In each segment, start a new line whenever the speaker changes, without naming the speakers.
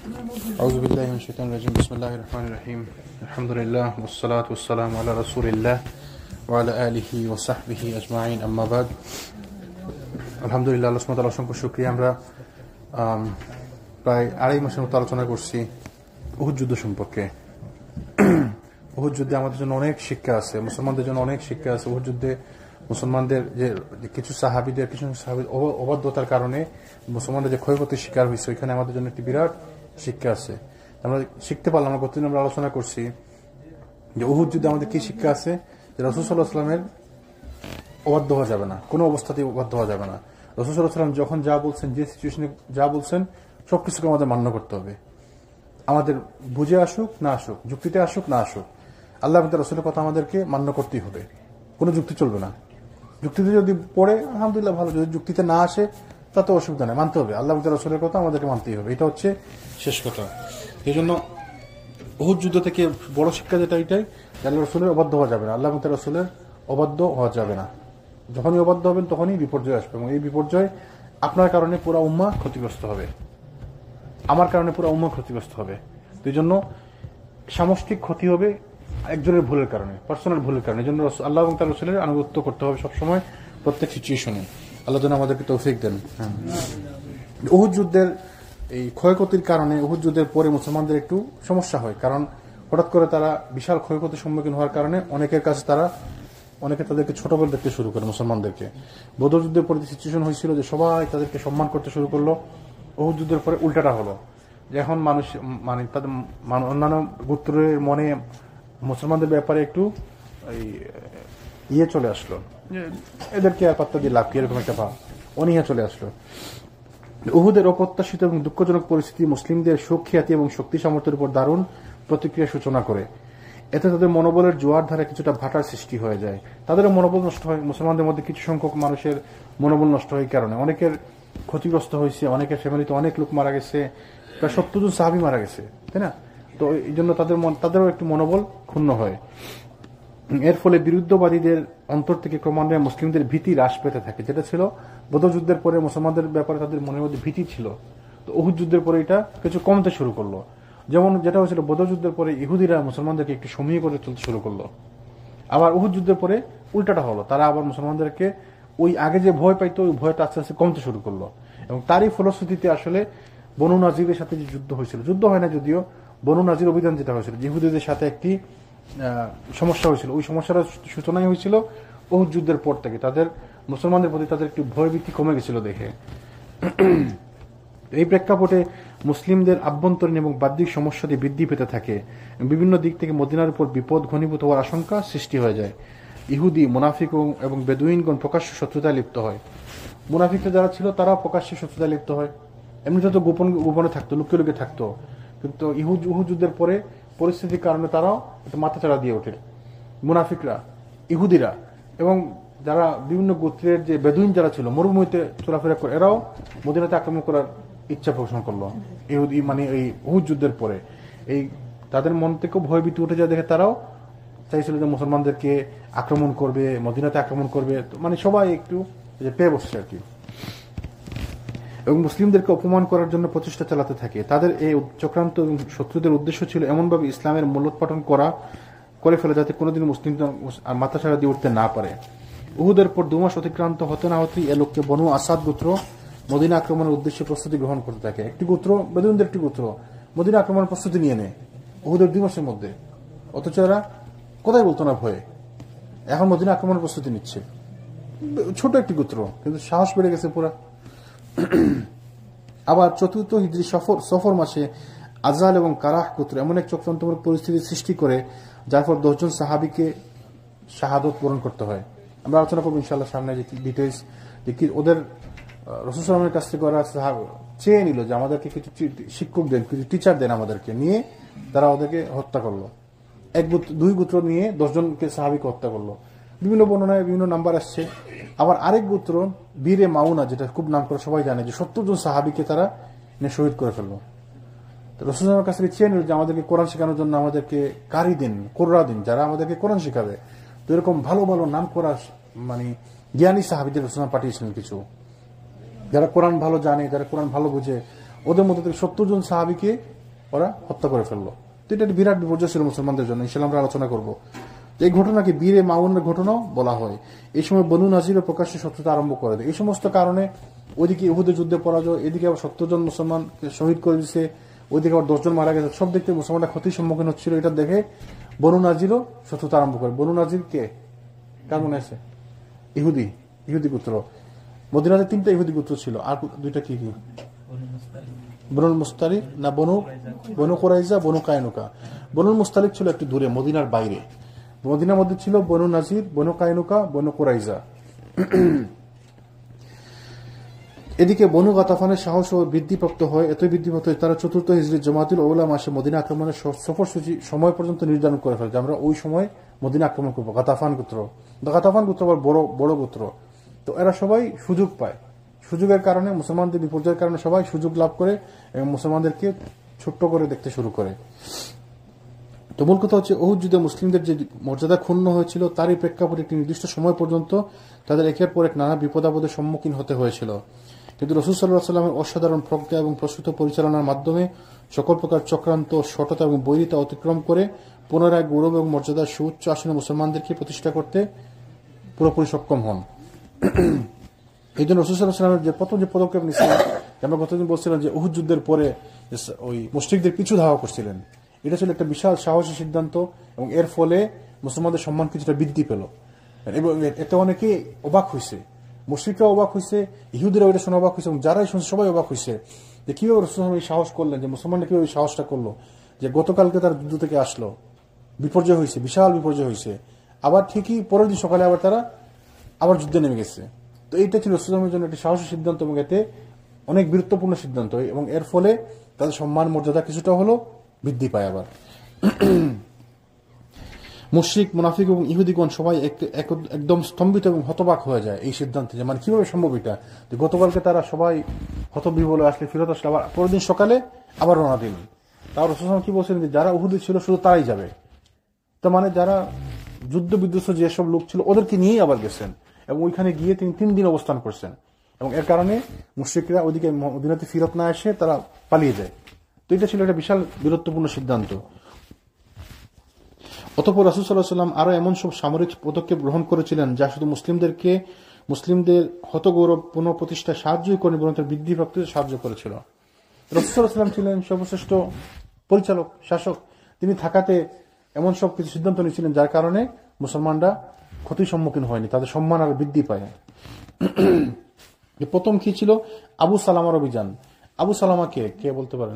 أعوذ بالله من الشيطان الرجيم بسم الله الرحمن الرحيم الحمد لله والصلاة والسلام على رسول الله وعلى آله وصحبه أجمعين أما بعد আলহামদুলিল্লাহ আল্লাহ সুবহানাহু ওয়া তাআলার অসংখ্য শুকরিয়া। আমরা প্রায় আড়াই মাসের মতো আলোচনা করছি উহুদ যুদ্ধ সম্পর্কে। উহুদ যুদ্ধে আমাদের জন্য অনেক শিক্ষা আছে, মুসলমানদের জন্য অনেক শিক্ষা আছে। উহুদ যুদ্ধে মুসলমানদের যে কিছু সাহাবীদের অবাধ্যতার কারণে মুসলমানদের যে ক্ষয়ক্ষতির শিকার হয়েছে, ওইখানে আমাদের জন্য একটি বিরাট শিক্ষা আছে। আমরা শিখতে পারলাম, আমরা প্রতিদিন আমরা আলোচনা করছি যে উহুদ যুদ্ধে আমাদের কি শিক্ষা আছে, যে রাসূল সাল্লাল্লাহু আলাইহি ওয়াসাল্লামের অবাধ্য হওয়া যাবে না, কোনো অবস্থাতেই অবাধ্য হওয়া যাবে না। রাসূল সাল্লাল্লাহু আলাইহি ওয়াসাল্লাম যখন যা বলছেন, যে সিচুয়েশনে যা বলছেন, সবকিছুকে আমাদের মান্য করতে হবে। আমাদের বুঝে আসুক না আসুক, যুক্তিতে আসুক না আসুক, আল্লাহ এবং তার রাসূলের কথা আমাদেরকে মান্য করতেই হবে। কোনো যুক্তি চলবে না। যুক্তিতে যদি পড়ে আলহামদুলিল্লাহ ভালো, যদি যুক্তিতে না আসে তাতে অসুবিধা নেই, মানতে হবে। আল্লাহ এবং তার রাসূলের কথা আমাদেরকে মানতেই হবে, এটা হচ্ছে শেষ কথা। এই জন্য উহুদ যুদ্ধ থেকে বড় শিক্ষা যেটা, এটাই আল্লাহ রাসূলের অবাধ্য হওয়া যাবে না, আল্লাহ এবং তার রাসূলের অবাধ্য হওয়া যাবে না। যখনই অবাধ্য হবেন তখনই বিপর্যয় আসবে, এবং এই বিপর্যয় আপনার কারণে পুরো উম্মাহ ক্ষতিগ্রস্ত হবে, আমার কারণে পুরো উম্মাহ ক্ষতিগ্রস্ত হবে। এই জন্য সামষ্টিক ক্ষতি হবে একজনের ভুলের কারণে, পার্সোনাল ভুলের কারণে। এই জন্য আল্লাহ এবং তার রাসূলের আনুগত্য করতে হবে সবসময়, প্রত্যেক সিচুয়েশনে। আল্লাহ যেন আমাদেরকে তৌফিক দেন। উহুদ যুদ্ধের এই ক্ষয়ক্ষতির কারণে, উহুদ যুদ্ধের পরে মুসলমানদের একটু সমস্যা হয়, কারণ হঠাৎ করে তারা বিশাল ক্ষয়ক্ষতির সম্মুখীন হওয়ার কারণে অনেকে তাদেরকে ছোট করে দেখতে শুরু করে মুসলমানদেরকে। বদর যুদ্ধের পরে সিচুয়েশন হয়েছিল যে সবাই তাদেরকে সম্মান করতে শুরু করলো। উহুদ যুদ্ধের পরে উল্টাটা হলো, যে এখন মানুষ তাদের অন্যান্য গোত্রের মনে মুসলমানদের ব্যাপারে একটু চলে আসলো, এদেরকে আর পাত্তা দিয়ে লাভ কি, এরকম একটা ভাব, অনীহা চলে আসলো। উহুদের অপ্রত্যাশিত এবং দুঃখজনক পরিস্থিতি মুসলিমদের সুখ্যাতি এবং শক্তি সামর্থ্যের উপর দারুণ প্রতিক্রিয়া সূচনা করে। এতে তাদের মনোবলের জোয়ার ধারে কিছুটা ভাটার সৃষ্টি হয়ে যায়, তাদেরও মনোবল নষ্ট হয়। মুসলমানদের মধ্যে কিছু সংখ্যক মানুষের মনোবল নষ্ট হয় কারণে অনেকের ক্ষতিগ্রস্ত হয়েছে, অনেকের ফ্যামিলিতে অনেক লোক মারা গেছে, প্রায় 70 জন সাহাবী মারা গেছে, তাই না? তো এই জন্য তাদেরও একটু মনোবল ক্ষুণ্ণ হয়। এর ফলে বিরুদ্ধবাদীদের অন্তর থেকে ক্রমান্বয়ে মুসলিমদের ভীতি হ্রাস পেতে থাকে, যেটা ছিল বদর যুদ্ধের পরে মুসলমানদের ব্যাপারে তাদের মনের মধ্যে ভীতি ছিল। তো উহুদ যুদ্ধের পরে এটা কিছু কমতে শুরু করলো। যেমন যেটা হয়েছিল বদর যুদ্ধের পরে ইহুদিরা মুসলমানদেরকে একটু সমীহ করে চলতে শুরু করলো। আবার উহুদ যুদ্ধের পরে উল্টাটা হলো, তারা আবার মুসলমানদেরকে ওই আগে যে ভয় পাইতো, ওই ভয়টা আস্তে আস্তে কমতে শুরু করলো। এবং তারই ফলশ্রুতিতে আসলে বনু নাজিরের সাথে যে যুদ্ধ হয়েছিল, যুদ্ধ হয় না যদিও, বনু নাজির অভিযান যেটা হয়েছিল, ইহুদিদের সাথে একটি সমস্যা হয়েছিল, ওই সমস্যার সূচনাই হয়েছিল উহুদ যুদ্ধের পর থেকে। তাদের মুসলমানদের প্রতি তাদের একটু ভয়ভীতি কমে গেছিল দেখে। এই প্রেক্ষাপটে মুসলিমদের আভ্যন্তরীণ এবং বাহ্যিক সমস্যাটি বৃদ্ধি পেতে থাকে। বিভিন্ন দিক থেকে মদিনার উপর বিপদ ঘনীভূত হওয়ার আশঙ্কা সৃষ্টি হয়ে যায়। ইহুদি, মুনাফিক এবং বেদুইনগণ প্রকাশ্য শত্রুতায় লিপ্ত হয়। মুনাফিকরা যারা ছিল তারাও প্রকাশ্যে শত্রুতায় লিপ্ত হয়। এমনিতে তো গোপনে থাকতো, লুকিয়ে লুকিয়ে থাকতো, কিন্তু উহুদ যুদ্ধের পরে পরিস্থিতির কারণে তারাও মাথাচাড়া দিয়ে ওঠে। মুনাফিকরা, ইহুদিরা এবং যারা বিভিন্ন গোত্রের যে বেদুইন যারা ছিল, মরুভূমিতে চলাফেরা করে, এরাও মদিনাতে আক্রমণ করার ইচ্ছা পোষণ করলো ইহুদি, এই উহুদ যুদ্ধের পরে। এই তাদের মন থেকেও ভয়ভীতি উঠে যায় দেখে তারাও চাইছিল যে মুসলমানদেরকে আক্রমণ করবে, মদিনাতে আক্রমণ করবে। সবাই একটু পেয়ে বসছে আর কি, এবং মুসলিমদেরকে অপমান করার জন্য প্রচেষ্টা চালাতে থাকে। তাদের এই চক্রান্ত এবং শত্রুদের উদ্দেশ্য ছিল এমনভাবে ইসলামের মূলোৎপাটন করে ফেলে যাতে কোনোদিন মুসলিম মাথাছাড়া দিয়ে উঠতে না পারে। উহুদের পর 2 মাস অতিক্রান্ত হতে না হতেই এ লোককে বনু আসাদ গোত্র মদিনা আক্রমণের উদ্দেশ্যে প্রস্তুতি গ্রহণ করতে থাকে। একটি গোত্র, বেদুইনদের একটি গোত্র মদিনা আক্রমণের প্রস্তুতি নিয়ে নেয় উহুদের 2 মাসের মধ্যে, অথচ এরা কোথায় বলতো না ভয়ে, এখন মদিনা আক্রমণের প্রস্তুতি নিচ্ছে। ছোট একটি গোত্র, কিন্তু সাহস বেড়ে গেছে পুরা। আবার 4th হিজরি সফর মাসে আজহাল এবং কারাহ গোত্র এমন এক চক্রান্তমূলক পরিস্থিতি সৃষ্টি করে, যার ফলে 10 জন সাহাবীকে শাহাদত বরণ করতে হয়। আমরা আলোচনা করবো ইনশাআল্লাহ সামনে যে ডিটেইলস, যে কি ওদের রাসূল সাল্লাল্লাহু আলাইহি ওয়াসাল্লামের কাছ থেকে ওরা চেয়ে নিল যে আমাদেরকে কিছু শিক্ষক দেন, কিছু টিচার দেন আমাদেরকে, নিয়ে তারা ওদেরকে হত্যা করলো। 2 গোত্র নিয়ে 10 জনকে সাহাবীকে হত্যা করলো। বিভিন্ন বর্ণনায় বিভিন্ন নাম্বার আসছে। আবার আরেক গোত্র বীরে মাউনা, যেটা খুব নাম করে সবাই জানে, যে 70 জন সাহাবীকে তারা শহীদ করে ফেললো। তো রাসূল সাল্লাল্লাহু আলাইহি ওয়াসাল্লামের কাছে চেয়ে নিল যে আমাদেরকে কোরআন শেখানোর জন্য আমাদেরকে কারি দিন, কোরআ দিন, যারা আমাদেরকে কোরআন শেখাবে। তো এরকম ভালো ভালো নাম করা জ্ঞানী সাহাবীদের রাসূল পাঠিয়েছিলেন কিছু, যারা কোরআন ভালো জানে, যারা কোরআন ভালো বুঝে, ওদের মধ্যে থেকে 70 জন সাহাবীকে ওরা হত্যা করে ফেললো। তো এটা একটা বিরাট বিপর্যয় ছিল মুসলমানদের জন্য, ইনশাআল্লাহ আমরা আলোচনা করব। এই ঘটনাকে বীরে মাউনের ঘটনাও বলা হয়। এই সময় বনু নাজিরও প্রকাশ্যে শত্রুতা আরম্ভ করে দেয়। এই সমস্ত কারণে ওইদিকে উহুদের যুদ্ধে পরাজয়, এদিকে আবার 70 জন মুসলমানকে শহীদ করে দিচ্ছে, ওইদিকে আবার 10 জন মারা গেছে, সব দেখতে মুসলমানরা ক্ষতির সম্মুখীন হচ্ছিল। এটা দেখে বনু নাজিরও শত্রুতা আরম্ভ করে। বনু নাজির কে, কার মনে আছে? ইহুদি গোত্র। মদিনাতে 3টা ইহুদি গোত্র ছিল, আর 2টা কি কি? বনুল মুস্তালিক না বনু কুরাইজা, বনু কায়নুকা। বনুল মুস্তালিক ছিল একটু দূরে, মদিনার বাইরে। মদিনার মধ্যে ছিল বনু নাজির, বনু কায়নুকা, বনু কুরাইজা। এদিকে বনু গাতাফানের সাহস ও বৃদ্ধিপ্রাপ্ত হয়, এতই বৃদ্ধিপ্রাপ্ত হয় তারা 4th হিজরি জমাতুল উলা মাসে মদিনা আক্রমণের সফরসূচি সময় পর্যন্ত নির্ধারণ করে ফেলে যে আমরা ওই সময় মদিনা আক্রমণ করবো। গাতাফান গোত্র আবার বড় গোত্র। তো এরা সবাই সুযোগ পায়। সুযোগের কারণে মুসলমানদের বিপর্যয়ের কারণে সবাই সুযোগ লাভ করে এবং মুসলমানদেরকে ছোট্ট করে দেখতে শুরু করে। তো মূল কথা হচ্ছে, উহুদ যুদ্ধে মুসলিমদের যে মর্যাদা ক্ষুণ্ণ হয়েছিল তারই প্রেক্ষাপটে একটি নির্দিষ্ট সময় পর্যন্ত তাদের একের পর এক নানা বিপদাপদের সম্মুখীন হতে হয়েছিল। কিন্তু রাসূল সাল্লাল্লাহু আলাইহি ওয়াসাল্লামের অসাধারণ প্রজ্ঞা এবং প্রসূত পরিচালনার মাধ্যমে সকল প্রকার চক্রান্ত, সততা এবং বৈরিতা অতিক্রম করে পুনরায় গৌরব এবং মর্যাদার সুউচ্চ আসনে মুসলমানদেরকে প্রতিষ্ঠা করতে পুরোপুরি সক্ষম হন। এই জন্য রাসূল সাল্লাল্লাহু আলাইহি ওয়াসাল্লামের যে প্রথম যে পদক্ষেপ নিয়েছিলেন, আমরা গতদিন বলছিলাম যে উহুদ যুদ্ধের পরে ওই মুশরিকদের পিছু ধাওয়া করছিলেন, এটা ছিল একটা বিশাল সাহসী সিদ্ধান্ত এবং এর ফলে মুসলমানদের সম্মান কিছুটা বৃদ্ধি পেল। এবং এতে অনেকে অবাক হয়েছে, মুশরিকরা অবাক হয়েছে, ইহুদিরা ওইটা শুনে অবাক হয়েছে এবং যারাই শুনছে সবাই অবাক হয়েছে যে কিভাবে রাসূল এই সাহস করলেন, যে মুসলমানরা কিভাবে সাহসটা করলো, যে গতকালকে তার যুদ্ধ থেকে আসলো, বিপর্যয় হয়েছে, বিশাল বিপর্যয় হয়েছে, আবার ঠিকই পরের দিন সকালে আবার তারা আবার যুদ্ধে নেমে গেছে। তো এইটা ছিল রাসূলের জন্য একটি সাহসী সিদ্ধান্ত এবং এতে অনেক গুরুত্বপূর্ণ সিদ্ধান্ত এবং এর ফলে তাদের সম্মান মর্যাদা কিছুটা হলো বৃদ্ধি পায়। আবার মুশরিক, মুনাফিক এবং ইহুদিগণ সবাই একদম স্তম্ভিত এবং হতবাক হয়ে যায় এই সিদ্ধান্তে, যে মানে কিভাবে সম্ভব এটা, যে গতকালকে তারা সবাই হতবিহ্বল আসলে ফিরত আসলে আবার পরের দিন সকালে আবার রওনা দিন। তাও রাসূল কি বলছেন যে যারা উহুদে ছিল শুধু তারাই যাবে, তার মানে যারা যুদ্ধ বিধ্বস্ত যেসব লোক ছিল ওদেরকে নিয়েই আবার গেছেন এবং ওইখানে গিয়ে তিনি 3 দিন অবস্থান করছেন এবং এর কারণে মুশরিকরা ওইদিকে মদিনাতে ফিরত না এসে তারা পালিয়ে যায়। তো এটা ছিল একটা বিশাল বীরত্বপূর্ণ সিদ্ধান্ত। অতঃপর রাসূল সাল্লাল্লাহু আলাইহি ওয়াসাল্লাম আরো এমন সব সামরিক পদক্ষেপ গ্রহণ করেছিলেন যা শুধু মুসলিমদের হতগৌরব পুনঃপ্রতিষ্ঠায় সাহায্যই করেনি, বরং তার বৃদ্ধি প্রাপ্তিতে সাহায্য করেছিল। রাসূল সাল্লাল্লাহু আলাইহি ওয়াসাল্লাম ছিলেন সর্বশ্রেষ্ঠ পরিচালক, শাসক। তিনি থাকাতে এমন সব কিছু সিদ্ধান্ত নিয়েছিলেন যার কারণে মুসলমানরা ক্ষতির সম্মুখীন হয়নি, তাদের সম্মান আরো বৃদ্ধি পায়। প্রথম কি ছিল? আবু সালামার অভিযান। আবু সালামাকে কে বলতে পারেন?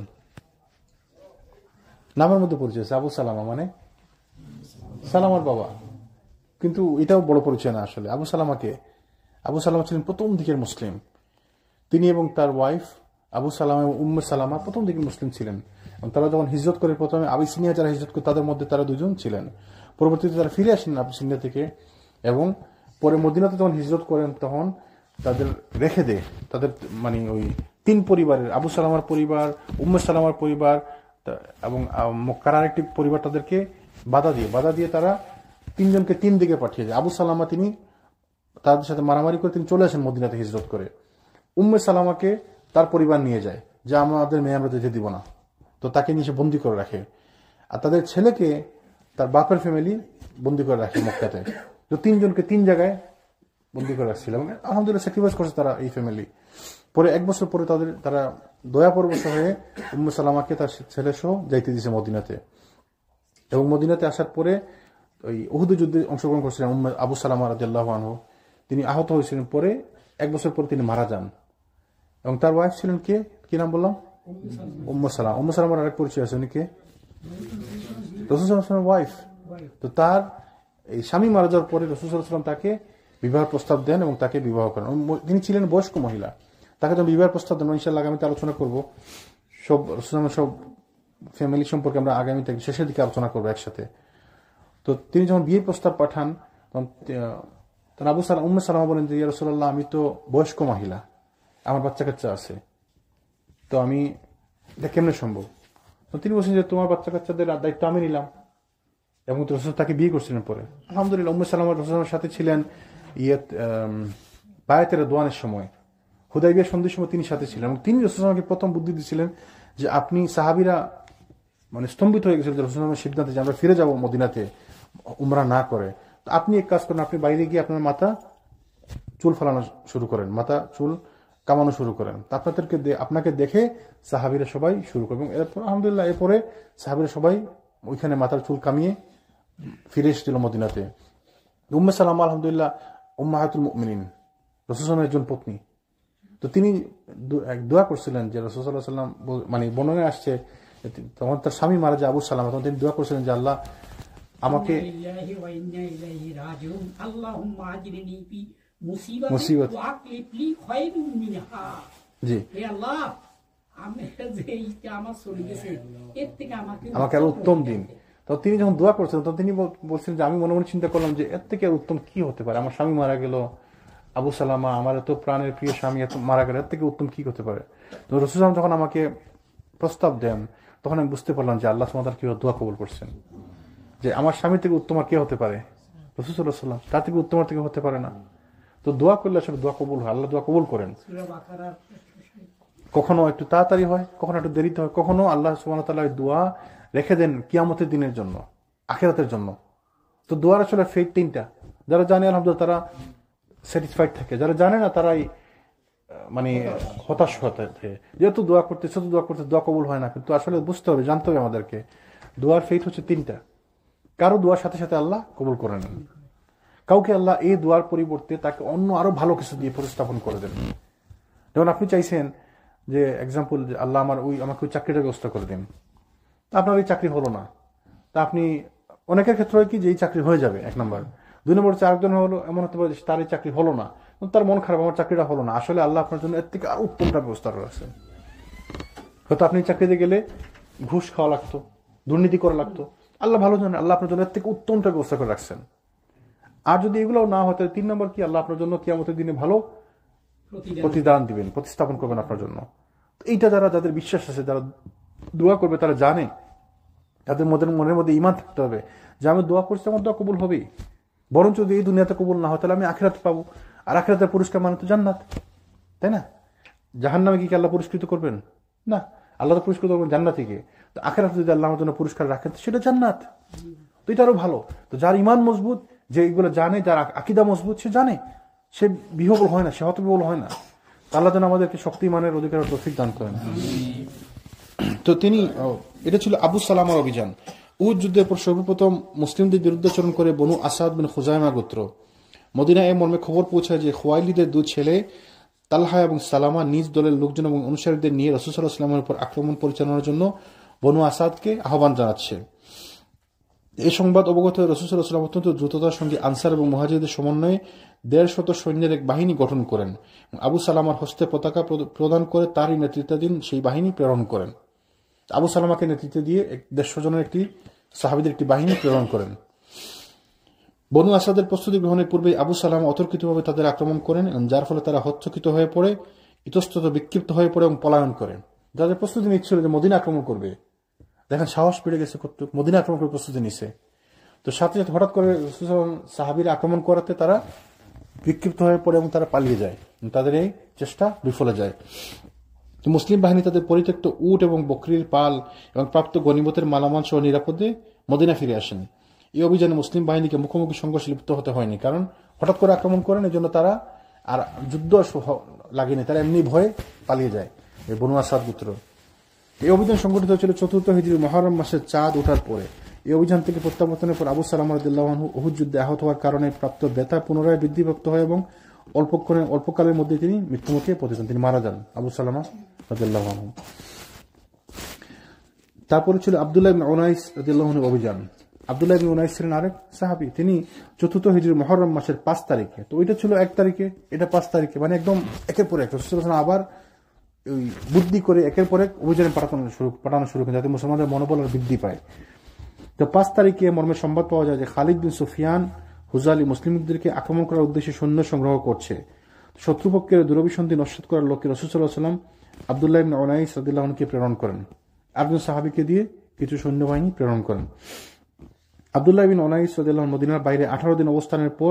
নামের মধ্যে পরিচয় আছে, আবু সালামা মানে সালামার বাবা, কিন্তু এটাও বড় পরিচয় না আসলে। আবু সালামা ছিলেন প্রথম দিকের মুসলিম। তিনি এবং তার ওয়াইফ আবু সালামা এবং উম্মে সালামা প্রথম দিকের মুসলিম ছিলেন এবং তারা যখন হিজরত করে, প্রথমে আবিসিনিয়া যারা হিজরত করে তাদের মধ্যে তারা 2 জন ছিলেন। পরবর্তীতে তারা ফিরে আসেন আবিসিনিয়া থেকে এবং পরে মদিনাতে যখন হিজরত করেন তখন তাদের রেখে দেয়, তাদের মানে ওই 3 পরিবারের, আবু সালামার পরিবার, উম্মে সালামার পরিবার এবং মক্কার আরেকটি পরিবার তাদেরকে বাধা দিয়ে তারা 3 জনকে 3 দিকে পাঠিয়ে যায়। আবু সালামা তিনি তাদের সাথে মারামারি করে তিনি চলে আসেন মদিনাতে হিজরত করে। উম্মে সালামাকে তার পরিবার নিয়ে যায়, যে আমাদের মেয়ে আমরা যেতে দিব না, তো তাকে নিয়ে বন্দি করে রাখে। আর তাদের ছেলেকে তার বাপের ফ্যামিলি বন্দি করে রাখে মক্কাতে। তো 3 জনকে 3 জায়গায় বন্দি করে রাখছিল এবং আলহামদুলিল্লাহ স্যাক্রিফাইস করছে তারা এই ফ্যামিলি। পরে 1 বছর পরে তারা দয়া পরবশ হয়ে উম্মে সালামাকে তার ছেলে সহ যাইতে দিয়েছে মদিনাতে এবং মদিনাতে আসার পরে ওই উহুদ যুদ্ধে অংশগ্রহণ করছিলেন আবু সালামা রাদিয়াল্লাহু আনহু। তিনি আহত হয়েছিলেন, পরে 1 বছর পরে তিনি মারা যান এবং তার ওয়াইফ ছিলেন কে, কি নাম বললাম? উম্মে সালামা। উম্মে সালামার আরেক পরিচয় আছে, উনি কে? রাসূল সাল্লাল্লাহু আলাইহি ওয়াসাল্লামের ওয়াইফ। তো তার এই স্বামী মারা যাওয়ার পরে রাসূল সাল্লাল্লাহু আলাইহি ওয়াসাল্লাম তাকে বিবাহের প্রস্তাব দেন এবং তাকে বিবাহ করেন। তিনি ছিলেন বয়স্ক মহিলা, তাকে তো বিবাহের প্রস্তাব দেন। ইনশাআল্লাহ আগামীতে আলোচনা করব সব রাসূলের সব ফ্যামিলি সম্পর্কে, আমরা আগামীতে শেষের দিকে আলোচনা করবো একসাথে। তো তিনি যখন বিয়ের প্রস্তাব পাঠান তখন উম্মে সালামা বলেন যে ইয়া রাসূলুল্লাহ, আমি তো বয়স্ক মহিলা, আমার বাচ্চা কাচ্চা আছে, তো আমি এটা কেমনে সম্ভব? তো তিনি বলছেন যে তোমার বাচ্চা কাচ্চাদের দায়িত্ব আমি নিলাম এবং রাসূল তাকে বিয়ে করছিলেন। পরে আলহামদুলিল্লাহ উম্মে সালামা রাসূলের সাথে ছিলেন বায়াতের দোয়ানের সময়। হুদাইবিয়া সন্ধির সময় তিনি সাথে ছিলেন এবং তিনি রাসূলুল্লাহকে প্রথম বুদ্ধি দিয়েছিলেন যে আপনি সাহাবীরা মানে স্তম্ভিত হয়ে গেছিল যে রাসূলুল্লাহর সিদ্ধান্তে যে আমরা ফিরে যাব মদিনাতে উমরা না করে, তো আপনি এক কাজ করেন, আপনি বাইরে গিয়ে আপনার মাথা চুল ফেলানো শুরু করেন, মাথা চুল কামানো শুরু করেন। আপনাকে দেখে সাহাবীরা সবাই শুরু করেন এবং এরপর আলহামদুলিল্লাহ এরপরে সাহাবীরা সবাই ওইখানে মাথার চুল কামিয়ে ফিরে এসেছিল মদিনাতে। উম্মে সালামা আলহামদুলিল্লাহ উম্মাহাতুল মুমিনিন, রাসূলুল্লাহর একজন পত্নী। তো তিনি দোয়া করছিলেন যে রাসূল সাল্লাল্লাহু আলাইহি ওয়াসাল্লাম মানে বর্ণনায় আসছে তখন তার স্বামী মারা যায় আবু সালামা, তখন তিনি দোয়া করছিলেন যে আল্লাহ আমাকে মুসিবত জি আমাকে আরো উত্তম দিন। তো তিনি যখন দোয়া করছেন তখন তিনি বলছেন যে আমি মনে মনে চিন্তা করলাম যে এর থেকে আর উত্তম কি হতে পারে, আমার স্বামী মারা গেল, আবু সালামা আমার এত প্রাণের প্রিয় স্বামী এত মারা গেল, এর থেকে উত্তম কি হতে পারে। তো রাসূলুল্লাহ যখন আমাকে প্রস্তাব দেন তখন আমি বুঝতে পারলাম যে আল্লাহ সুবহানাহু ওয়া তাআলা কিভাবে দোয়া কবুল করছেন, যে আমার স্বামী থেকে উত্তম আর কে হতে পারে, রাসূল সাল্লাল্লাহু আলাইহি ওয়াসাল্লাম, তার থেকে উত্তম আর থেকে হতে পারে না। তো দোয়া করলে আসলে দোয়া কবুল হয়, আল্লাহ দোয়া কবুল করেন। কখনো একটু তাড়াতাড়ি হয়, কখনো একটু দেরিতে হয়, কখনো আল্লাহ সুবহানাহু ওয়া তাআলা দোয়া রেখে দেন কিয়ামতের দিনের জন্য, আখিরাতের জন্য। তো দোয়ার আসলে ফেট তিনটা, যারা জানে আলহামদুলিল্লাহ তারা স্যাটিসফাইড থাকে, যারা জানে না তারাই মানে হতাশ হতে থাকে, যেহেতু দোয়া করতে দোয়া কবুল হয় না। কিন্তু আসলে বুঝতে হবে, জানতে হবে আমাদেরকে দোয়ার ফেট হচ্ছে তিনটা। কারো দোয়ার সাথে সাথে আল্লাহ কবুল করে নেন, কাউকে আল্লাহ এই দোয়ার পরিবর্তে তাকে অন্য আরো ভালো কিছু দিয়ে প্রতিস্থাপন করে দেন। যেমন আপনি চাইছেন যে এক্সাম্পল যে আল্লাহ আমাকে ওই চাকরিটার ব্যবস্থা করে দিন, আপনার এই চাকরি হলো না, তা আপনি অনেকের ক্ষেত্রে হয় কি যে এই চাকরি হয়ে যাবে, এক নম্বর। দুই নম্বর হচ্ছে আরেকজন হলো এমন হতে পারে তার এই চাকরি হলো না, তার মন খারাপ, আমার চাকরিটা হলো না। আসলে আল্লাহ আপনার জন্য এর থেকে আরো উত্তমটা ব্যবস্থা করেছেন। হয়তো আপনি চাকরিতে গেলে ঘুষ খাওয়া লাগতো, দুর্নীতি করা লাগতো, আল্লাহ ভালো জানেন আল্লাহ আপনার জন্য এর থেকে উত্তমটা ব্যবস্থা করে রাখছেন। আর যদি এগুলো না হয় তাহলে 3 নম্বর কি আল্লাহ আপনার জন্য কিয়ামতের দিনে ভালো প্রতিদান দিবেন, প্রতিস্থাপন করবেন আপনার জন্য। এইটা যাদের বিশ্বাস আছে, যারা দোয়া করবে তারা জানে, তাদের মনের মধ্যে ঈমান থাকতে হবে যে আমি দোয়া করছি আমার দোয়া কবুল হবেই, বরঞ্চ যদি এই দুনিয়াতে কবুল না হয় তাহলে আমি আখিরাতে পাবো, আর আখিরাতের পুরস্কার মানে তো জান্নাত, তাই না? জাহান্নামে কি আল্লাহ পুরস্কৃত করবেন না, আল্লাহ তো পুরস্কৃত করবেন জান্নাতিকে। তো আখিরাতে যদি আল্লাহ আমার জন্য পুরস্কার রাখেন তো সেটা জান্নাত, তো এটা আরো ভালো। তো যার ঈমান মজবুত, যে এগুলো জানে, যার আকীদা মজবুত, সে জানে, সে বিহবল হয় না, সে হতবিহ্বল হয় না। আল্লাহ যেন আমাদেরকে শক্তিমানের অধিকার তৌফিক দান করেন। তো এটা ছিল আবু সালামার অভিযান। উহুদ যুদ্ধের পর সর্বপ্রথম মুসলিমদের বিরুদ্ধাচরণ করে বনু আসাদ বিন খুজাইমা গোত্র। মদিনায় মর্মে খবর পৌঁছায় যে খুয়াইলিদের 2 ছেলে তালহা এবং সালামা নিজ দলের লোকজন এবং অনুসারীদের নিয়ে রাসূল সাল্লাল্লাহু আলাইহি ওয়াসাল্লামের উপর আক্রমণ পরিচালনার জন্য বনু আসাদকে আহ্বান জানাচ্ছে। এই সংবাদ অবগত হয়ে রাসূল সাল্লাল্লাহু আলাইহি ওয়াসাল্লাম অত্যন্ত দ্রুততার সঙ্গে আনসার এবং মুহাজিরদের সমন্বয়ে 150 সৈন্যের এক বাহিনী গঠন করেন। আবু সালামার হস্তে পতাকা প্রদান করে তারই নেতৃত্বাধীন সেই বাহিনী প্রেরণ করেন। আবু সালামাকে নেতৃত্ব দিয়ে 150 জনের একটি সাহাবীদের একটি বাহিনী প্রেরণ করেন। বনু আসাদের প্রস্তুতি গ্রহণের পূর্বে আবু সালামা অতর্কিতভাবে তাদের আক্রমণ করেন, যার ফলে তারা হতচকিত হয়ে পড়ে, ইতস্তত বিক্ষিপ্ত হয়ে পড়ে এবং পলায়ন করেন। যাদের প্রস্তুতি নিচ্ছিল যে মদিনা আক্রমণ করবে, দেখেন সাহস বেড়ে গেছে, মদিনা আক্রমণ করে প্রস্তুতি নিচ্ছে। তো সাথে সাথে হঠাৎ করে সাহাবীরা আক্রমণ করাতে তারা বিক্ষিপ্ত হয়ে পড়ে এবং তারা পালিয়ে যায়, তাদের এই চেষ্টা বিফলে যায়। মুসলিম বাহিনী তাদের পরিত্যক্ত উট এবং বকরির পাল এবং প্রাপ্ত গনিমতের মালামাল সহ নিরাপদে মদিনা ফিরে আসেন। এই অভিযানে মুসলিম বাহিনীকে মুখোমুখি সংঘর্ষে লিপ্ত হতে হয়নি, কারণ হঠাৎ করে আক্রমণ করেন, এই জন্য তারা আর যুদ্ধ লাগেনি, তারা এমনি ভয়ে পালিয়ে যায় এই বনু আসাদ গোত্র। এই অভিযান সংগঠিত হয়েছিল 4th হিজরি মুহররম মাসের চাঁদ ওঠার পরে। এই অভিযান থেকে প্রত্যাবর্তনের পর আবু সালামা রাদিয়াল্লাহু আনহু উহুদ যুদ্ধে আহত হওয়ার কারণে প্রাপ্ত ব্যথা পুনরায় বৃদ্ধিপ্রাপ্ত হয় এবং অল্পকালের মধ্যে তিনি মৃত্যুমুখে পতিত হন, তিনি মারা যান আবু সালামা রাদিয়াল্লাহু আনহু। তারপরে ছিল আব্দুল্লাহ ইবনে উনাইস রাদিয়াল্লাহু আনহু অভিযান। আব্দুল্লাহ ইবনে উনাইস ছিলেন আরেক সাহাবী, তিনি 4th হিজরি মুহররম মাসের 5 তারিখে, তো ওইটা ছিল 1 তারিখে, এটা 5 তারিখে, মানে একদম একের পর এক আবার ওই বুদ্ধি করে একের পর এক অভিযানে পাঠানো শুরু করেন, যাতে মুসলমানদের মনোবল বৃদ্ধি পায়। তো 5 তারিখে মর্মে সংবাদ পাওয়া যায় যে খালিদ বিন সুফিয়ান হুজালি মুসলিমদেরকে আক্রমণ করার উদ্দেশ্যে সৈন্য সংগ্রহ করছে। শত্রুপক্ষের দুরভিসন্ধি নস্যাৎ করার লক্ষ্যে রাসূল সাল্লাল্লাহু আলাইহি ওয়াসাল্লাম আব্দুল্লাহ ইবনে উনাইস রাদিয়াল্লাহু আনহুকে প্রেরণ করেন, একজন সাহাবীকে দিয়ে কিছু সৈন্যবাহিনী প্রেরণ করেন। আব্দুল্লাহ ইবনে উনাইস রাদিয়াল্লাহু আনহু মদিনার বাইরে 18 দিন অবস্থানের পর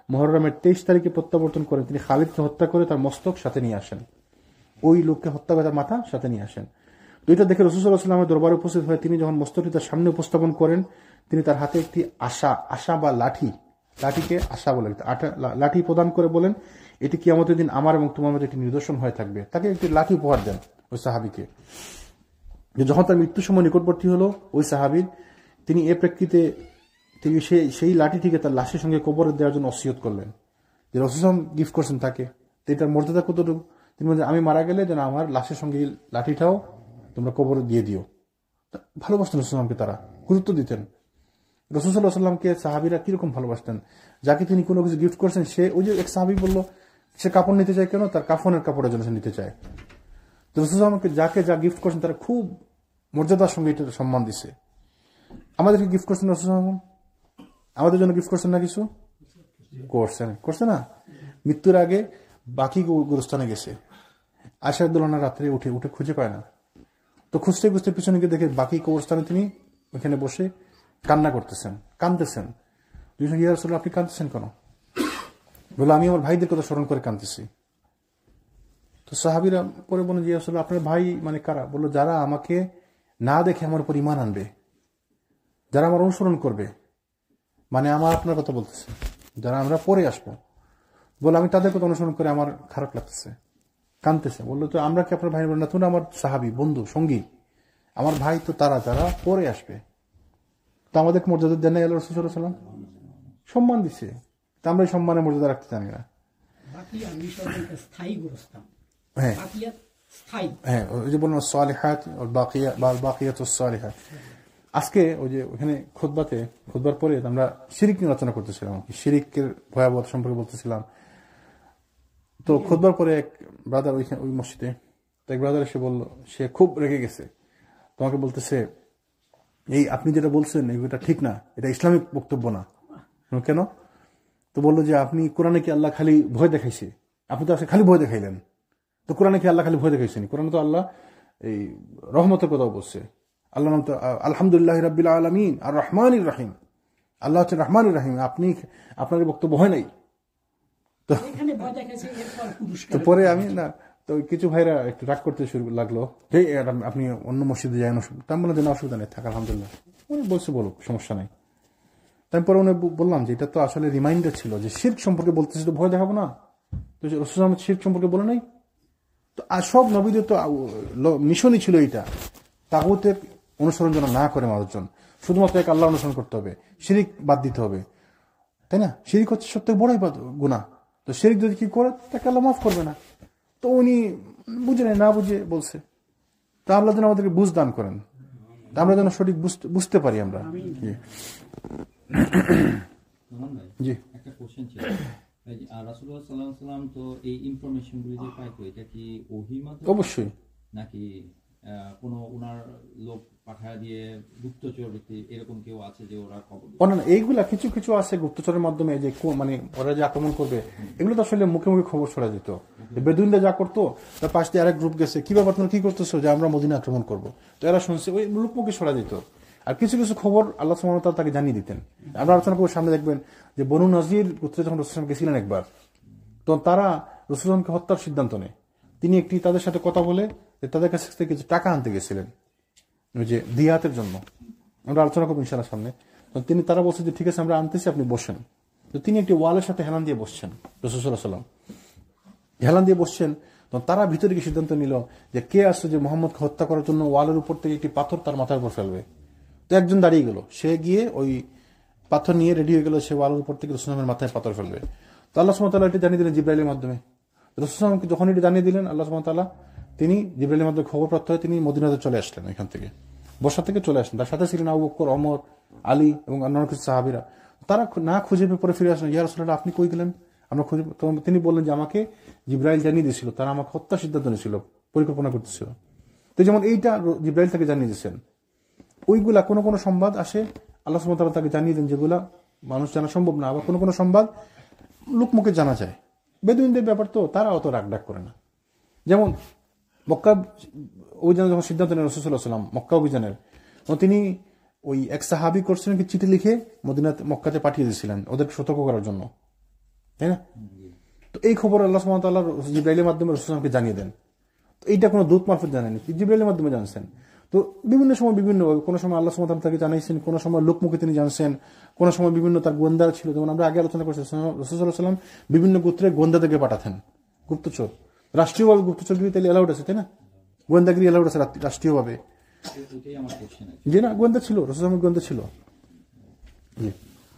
মুহররমের 23 তারিখে প্রত্যাবর্তন করেন, তিনি খালিদকে হত্যা করে তার মস্তক সাথে নিয়ে আসেন, ওই লোককে হত্যা করে তার মাথা সাথে নিয়ে আসেন। তো এটা দেখে রাসূল সাল্লাল্লাহু আলাইহি ওয়াসাল্লামের দরবারে উপস্থিত হয়ে তিনি যখন মস্তকটি তার সামনে উপস্থাপন করেন, তিনি তার হাতে একটি আশা বা লাঠিকে আশা বলে লাঠি প্রদান করে বলেন, এটি কিয়ামতের দিন আমার এবং তোমার মধ্যে একটি নিদর্শন হয়ে থাকবে। তাকে একটি লাঠি উপহার দেন ওই সাহাবীকে। যখন তার মৃত্যুর সময় নিকটবর্তী হলো ওই সাহাবীর, তিনি এ প্রেক্ষিতে তিনি সেই লাঠিটিকে তার লাশের সঙ্গে কবরে দেওয়ার জন্য ওসিয়ত করলেন, যে রাসূল সাল্লাল্লাহু আলাইহি ওয়াসাল্লাম গিফট করছেন তাকে, তো এটার মর্যাদা কতটুকু। তিনি বলেন, আমি মারা গেলে যেন আমার লাশের সঙ্গে লাঠিটাও তোমরা কবরে দিয়ে দিও। ভালোবাসতেন রাসূল সাল্লাল্লাহু আলাইহি ওয়াসাল্লামকে, তারা গুরুত্ব দিতেন। রাসূল সাল্লাল্লাহু আলাইহি ওয়াসাল্লামকে সাহাবীরা কিরকম ভালোবাসতেন, যাকে তিনি কোনো কিছু গিফট করছেন, সে ওই যে এক সাহাবী বলল সে কাপড় নিতে চায় কেন, তার কাফনের কাপড়ের জন্য সে নিতে চায়। তো রাসূল সাল্লাল্লাহু আলাইহি ওয়াসাল্লামকে যাকে যা গিফট করছেন তারা খুব মর্যাদার সঙ্গে এটা সম্মান দিছে। আমাদেরকে গিফট করছেন রাসূল সাল্লাল্লাহু আলাইহি ওয়াসাল্লাম, আমাদের জন্য গিফট করছেন না, কিছু করছে না। মৃত্যুর আগে বাকি গোরস্থানে গেছে, আয়েশা দোলনা রাত্রে উঠে খুঁজে পায় না, তো খুঁজতে খুঁজতে পিছনে গিয়ে দেখে বাকি কবরস্থানে তিনি ওখানে বসে কান্না করতেছেন, কাঁদতেছেন। ইয়া রাসূলুল্লাহ, আপনি কাঁদতেছেন কেন? বলে, আমি আমার ভাইদের কথা স্মরণ করে কাঁদতেছি। তো সাহাবীরা পরে বলেন, ইয়া রাসূলুল্লাহ, আপনার ভাই মানে কারা? বললো, যারা আমাকে না দেখে আমার উপর ঈমান আনবে, যারা আমার অনুসরণ করবে, মানে আমার আপনার কথা বলতেছে, যারা আমরা পরে আসবো। বলে, আমি তাদের কথা অনুসরণ করে আমার খারাপ লাগতেছে, কাঁদতেছে। বললো, তো আমরা কি আপনার ভাই বলেন না? তুমি আমার সাহাবী, বন্ধু, সঙ্গী, আমার ভাই তো তারা যারা পরে আসবে। তো আমাদেরকে মর্যাদা দেন না আল্লাহ রাসূল সাল্লাল্লাহু আলাইহি ওয়াসাল্লাম, সম্মান দিছে, তা আমরা এই সম্মানের মর্যাদা রাখতে জানি না। হ্যাঁ, ওই যে বললাম সালিহাত ওয়াল বাকিয়াতুস সালিহাত। আজকে ওই যে ওখানে খুতবার পরে আমরা শিরিক নিয়ে আলোচনা করতেছিলাম, শিরিকের ভয়াবহতা সম্পর্কে বলতেছিলাম। তো খুতবার পরে এক ব্রাদার ওই মসজিদে, তো এক ব্রাদার এসে বলল, সে খুব রেগে গেছে, তোমাকে বলতেছে, এই আপনি যেটা বলছেন এটা ঠিক না, এটা ইসলামিক বক্তব্য না। কেন? তো বললো যে আপনি কোরআনে কি আল্লাহ খালি ভয় দেখাইছে? আপনি তো আজকে খালি ভয় দেখাইলেন, তো কোরআনে কি আল্লাহ খালি ভয় দেখাইছেন? কোরআনে তো আল্লাহ এই রহমতের কথাও বলছে। আল্লাহ নাম তো আলহামদুলিল্লাহ রাব্বিল আলামিন আর রহমানির রহিম, আল্লাহ হচ্ছে রহমানির রহিম। আপনার বক্তব্য হয় নাই। তো পরে আমি না, তো কিছু ভাইরা একটু রাগ করতে শুরু লাগলো, যে আপনি অন্য মসজিদে যান, তার বলে যে অসুবিধা নেই, থাক আলহামদুলিল্লাহ। উনি বলছে বলুক, সমস্যা নাই। তারপরে উনি বললাম যে এটা তো আসলে রিমাইন্ডার ছিল, যে শিরক সম্পর্কে বলতেছে, তো ভয় দেখাবো না? তো রাসূল সাল্লাল্লাহু শিরক সম্পর্কে বলে নাই তো? আর সব নবীদের তো মিশনই ছিল এইটা, তাগুতের অনুসরণ যেন না করে মানুষজন, শুধুমাত্র এক আল্লাহ অনুসরণ করতে হবে, শিরিক বাদ দিতে হবে, তাই না? শিরিক হচ্ছে সবথেকে বড়ই গুনাহ। তো শিরিক যদি কি করে, তাকে আল্লাহ মাফ করবে না। তো উনি বুঝে নেই, না বুঝে বলছে। তা আল্লাহ যেন আমাদেরকে বুঝ দান করেন, আমরা যেন সঠিক বুঝতে পারি আমরা। জি,
একটা কোশ্চেন ছিল, রাসূলুল্লাহ সাল্লাল্লাহু আলাইহি ওয়াসাল্লাম তো এই ইনফরমেশন গুলো যে পাইতো, এটা কি ওহীর মাধ্যমে?
অবশ্যই।
নাকি কোনো ওনার লোক পাঠায় দিয়ে গুপ্তচর এরকম কেউ আছে যে ওরা খবর?
না, এইগুলা কিছু কিছু আছে গুপ্তচরের মাধ্যমে, যে মানে ওরা যে আক্রমণ করবে, এগুলো তো আসলে মুখে মুখে খবর ছড়া যেত। বেদুইনরা যা করতো, তার পাশ দিয়ে আরেক গ্রুপ গেছে, কি ব্যাপার তোমরা কি করতেছো, যে আমরা মদিনা আক্রমণ করবো, তো এরা শুনছে, ওই লোকমুখে ছড়া যেত। আর কিছু কিছু খবর আল্লাহ সুবহানাহু ওয়া তাআলা তাকে জানিয়ে দিতেন। আমরা আলোচনা করবো সামনে, দেখবেন যে বনু নাজির গোত্রে যখন রাসূল গেছিলেন একবার, তো তারা রাসূলকে হত্যার সিদ্ধান্ত নেয়। তিনি তাদের সাথে কথা বলে তাদের কাছ থেকে কিছু টাকা আনতে গেছিলেন, ওই যে দিয়াতের জন্য। আমরা আলোচনা করবো ইনশাআল্লাহ সামনে। তো তারা বলছে যে ঠিক আছে আমরা আনতেছি, আপনি বসেন। তো তিনি একটি ওয়ালের সাথে হেলান দিয়ে বসছেন, রাসূল সাল্লাল্লাহু আলাইহি ওয়াসাল্লাম হেলান দিয়ে বসছেন। তো তারা ভিতরে গিয়ে সিদ্ধান্ত নিল যে কে আসছে যে মুহাম্মদকে হত্যা করার জন্য ওয়ালের উপর থেকে একটি পাথর তার মাথার উপর ফেলবে। তো একজন দাঁড়িয়ে গেল, সে গিয়ে ওই পাথর নিয়ে রেডি হয়ে গেল, সে ওয়ালের উপর থেকে রাসূলের মাথায় পাথর ফেলবে। তো আল্লাহ সুবহানাহু ওয়া তাআলা এটি জানিয়ে দিলেন জিবরাইলের মাধ্যমে। রাসূলকে যখন এটি জানিয়ে দিলেন, আল্লাহ সুবহানাহু ওয়া তাআলা তিনি জিবরাইলের মাধ্যমে খবর প্রাপ্ত হয়ে তিনি মদিনাতে চলে আসলেন, এখান থেকে বসা থেকে চলে আসলেন। তার সাথে ছিলেন আবু বকর, ওমর, আলী এবং অন্যান্য কিছু সাহাবীরা। তারা না খুঁজে পেয়ে পরে ফিরে আসলেন, ইয়া রাসূলুল্লাহ আপনি কই গেলেন, আমরা খুঁজে। তিনি বললেন যে আমাকে জিবরাইল জানিয়ে দিয়েছিল, তারা আমাকে হত্যার সিদ্ধান্ত নিয়েছিল, পরিকল্পনা করতেছিল। তো যেমন এইটা জিবরাইল তাকে জানিয়ে দিয়েছেন। ওইগুলা কোনো কোনো সংবাদ আসে, আল্লাহ সুবহানাহু ওয়া তাআলা তাকে জানিয়ে দেন, যেগুলা মানুষ জানা সম্ভব না। আবার কোনো কোনো সংবাদ লোকমুখে জানা যায়। বেদুইনদের ব্যাপার তো, তারা অত রাগডাক করে না। যেমন মক্কা অভিযানে যখন সিদ্ধান্ত নেন রাসূল সাল্লাল্লাহু আলাইহি ওয়াসাল্লাম মক্কা অভিযানের, তিনি ওই এক সাহাবী করছিলেন কি চিঠি লিখে মদিনাতে মক্কাতে পাঠিয়ে দিয়েছিলেন ওদেরকে সতর্ক করার জন্য, তাই না? তো এই খবর আল্লাহ সুবহানাহু ওয়া তাআলা জিবরাইলের মাধ্যমে রাসূল সাল্লাল্লাহু আলাইহি ওয়াসাল্লামকে জানিয়ে দেন। তো এইটা কোনো দূত মারফত জানেনি, জিবরাইলের মাধ্যমে জানছেন। তো বিভিন্ন সময় বিভিন্ন, কোনো সময় আল্লাহ সুবহানাহু ওয়া তাআলা তাকে জানাইছেন, কোনো সময় লোকমুখে তিনি জানছেন, কোনো সময় বিভিন্ন তার গোয়েন্দা ছিল। যেমন আমরা আগে আলোচনা করছি, রাসূল সাল্লাল্লাহু আলাইহি ওয়াসাল্লাম বিভিন্ন গোত্রের গোয়েন্দাদেরকে পাঠাতেন, গুপ্তচর। রাষ্ট্রীয়ভাবে গুপ্তচরগিরি তাহলে এলাউড আছে, তাই না? গোয়েন্দাগিরি এলাউড আছে রাষ্ট্রীয়ভাবে। জি না, গোয়েন্দা ছিল, রাসূল সাল্লাল্লাহু আলাইহি ওয়াসাল্লাম গোয়েন্দা ছিল। জি।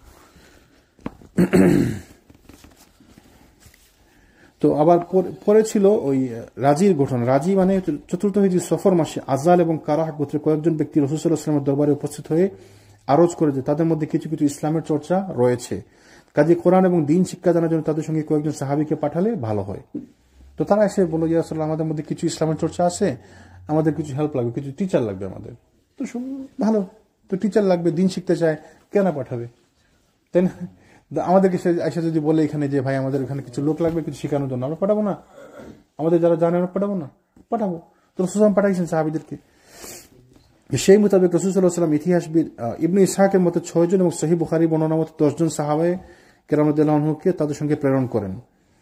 তো আবার পরে ছিল ওই রাজির ঘটনা। রাজি মানে চতুর্থ হিজরি সফর মাসে আজাল এবং কারাহ গোত্রের কয়েকজন ব্যক্তি রাসূল সাল্লাল্লাহু আলাইহি ওয়াসাল্লামের দরবারে উপস্থিত হয়ে আরজ করে যে তাদের মধ্যে কিছু কিছু ইসলামের চর্চা রয়েছে, কাজে কোরআন এবং দ্বীন শিক্ষা জানার জন্য তাদের সঙ্গে কয়েকজন সাহাবীকে পাঠালে ভালো হয়। তো তারা এসে বলল, ইয়া রাসূলুল্লাহ, আমাদের মধ্যে কিছু ইসলামের চর্চা আছে, আমাদের কিছু হেল্প লাগবে, কিছু টিচার লাগবে আমাদের। তো ভালো, তো টিচার লাগবে, দিন শিখতে চায়, কেন পাঠাবে, তাই না? আমাদেরকে আইসা যদি বলে এখানে যে ভাই আমাদের এখানে কিছু লোক লাগবে কিছু শেখানোর জন্য, আমরা পাঠাবো না? আমাদের যারা জানে আমরা পাঠাবো না? পাঠাবো। তো রাসূল সাল্লাল্লাহু আলাইহি ওয়াসাল্লাম পাঠাইছেন সাহাবীদেরকে। সেই মোতাবেক রাসূল সাল্লাল্লাহু আলাইহি ওয়াসাল্লাম ইতিহাসবিদ ইবনে ইসহাকের মতে 6 জন এবং সহিহ বুখারী বর্ণনা মতে 10 জন সাহাবায়ে কেরাম রাদিয়াল্লাহু আনহুকে তাদের সঙ্গে প্রেরণ করেন।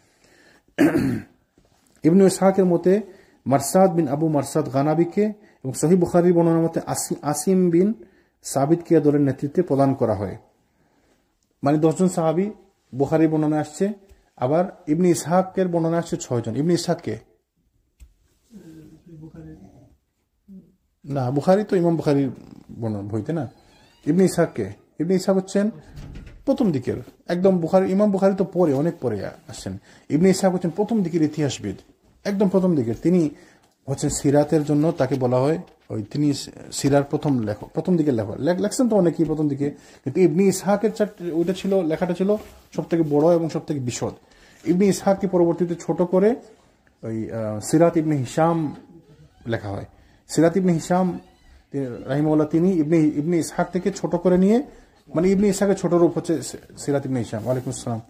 ইবনে ইসহাকের মতে মারসাদ বিন আবু মারসাদ গানাবিকে এবং সহিহ বুখারীর বর্ণনা মতে আসিম বিন সাবিতকে দলের নেতৃত্বে প্রদান করা হয়। মানে 10 জন সাহাবী বুখারীর বর্ণনা আসছে, আবার ইবনে ইসহাকের বর্ণনা আসছে 6 জন। ইবনে ইসহাককে না, বুখারী তো ইমাম বুখারীর বইতে না। ইবনে ইসহাককে, ইবনে ইসহাক হচ্ছেন প্রথম দিকের একদম বুখারী, ইমাম বুখারী তো পরে, অনেক পরে আসছেন। ইবনে ইসহাক হচ্ছেন প্রথম দিকের ইতিহাসবিদ, একদম প্রথম দিকের। তিনি হচ্ছেন সিরাতের জন্য তাকে বলা হয়, ওই তিনি সিরার প্রথম লেখক, প্রথম দিকের লেখক। লেখছেন তো অনেকেই প্রথম দিকে, কিন্তু ইবনে ইসহাকের ওইটা ছিল, লেখাটা ছিল সব থেকে বড় এবং সব থেকে বিশদ। ইবনে ইসহাককে পরবর্তীতে ছোট করে ওই সিরাত ইবনে হিশাম লেখা হয়। সিরাত ইবনে হিশাম রাহিমাহুল্লাহ তিনি ইবনে ইসহাক থেকে ছোট করে নিয়ে, মানে ইবনে ইসহাকের ছোট রূপ হচ্ছে সিরাত ইবনে হিশাম। ওয়ালাইকুম আসসালাম।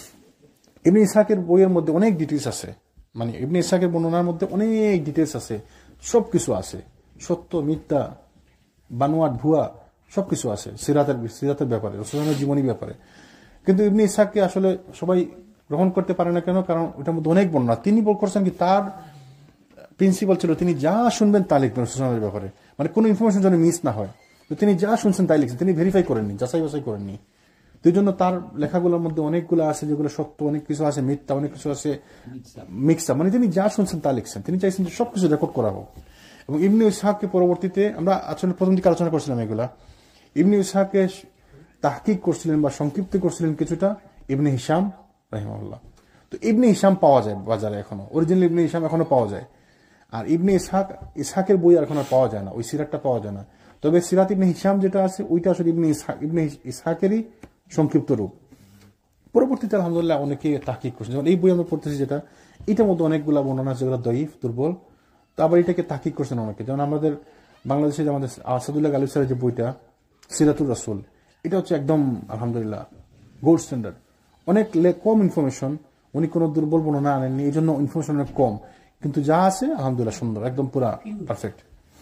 ইবনে ইসহাকের বইয়ের মধ্যে অনেক ডিটেলস আছে, মানে ইবনে ইসহাকের বর্ণনার মধ্যে অনেক ডিটেলস আছে, সবকিছু আছে, সত্য মিথ্যা বানোয়াট ভুয়া সবকিছু আছে সিরাতের ব্যাপারে, রাসূলের জীবনী ব্যাপারে। কিন্তু ইবনে ইসহাককে আসলে সবাই গ্রহণ করতে পারে না কেন? কারণ ওটার মধ্যে অনেক বর্ণনা। তিনি করছেন কি, তার প্রিন্সিপাল ছিল তিনি যা শুনবেন তা লিখবেন রাসূলের ব্যাপারে, মানে কোনো ইনফরমেশন যেন মিস না হয়। তো তিনি যা শুনছেন তাই লিখছেন, তিনি ভেরিফাই করেননি, যাচাই বাছাই করেননি। তো এই জন্য তার লেখাগুলোর মধ্যে অনেকগুলো আছে যেগুলো সত্য, অনেক কিছু আছে মিথ্যা, অনেক কিছু আছে মিক্সড। মানে তিনি যা শুনছেন তা লিখছেন, তিনি চাইছেন যে সবকিছু রেকর্ড করা হোক। এবং ইবনে ইসহাককে পরবর্তীতে আমরা আসলে প্রথম দিকে আলোচনা করছিলাম এগুলা, ইবনে ইসহাককে তাহকিক করছিলেন বা সংক্ষিপ্ত করছিলেন কিছুটা ইবনে হিশাম রাহিমাহুল্লাহ। তো ইবনে হিশাম পাওয়া যায় বাজারে এখনো, অরিজিনাল ইবনে হিশাম এখনো পাওয়া যায়। আর ইবনে ইসহাকের বই আর এখন আর পাওয়া যায় না, ওই সিরাতটা পাওয়া যায় না। তবে সিরাত ইবনে হিশাম যেটা আছে ওইটা আসলে ইবনে ইসহাকেরই সংক্ষিপ্ত রূপ। পরবর্তীতে আলহামদুলিল্লাহ অনেকে তাহকিক করছেন, যেমন এই বই আমরা পড়তেছি যেটা, এটার মধ্যে অনেকগুলো বর্ণনা যেগুলো দঈফ দুর্বল, তো আবার এটাকে তাহকিক করছেন অনেকে। যেমন আমাদের বাংলাদেশে যে আমাদের আসাদুল্লাহ গালিব স্যারের যে বইটা সিরাতুর রাসূল, এটা হচ্ছে একদম আলহামদুলিল্লাহ গোল্ড স্ট্যান্ডার্ড। অনেক কম ইনফরমেশন, উনি কোনো দুর্বল বর্ণনা আনেননি, এই জন্য ইনফরমেশন অনেক কম, কিন্তু যা আছে আলহামদুলিল্লাহ সুন্দর, একদম পুরা পারফেক্ট।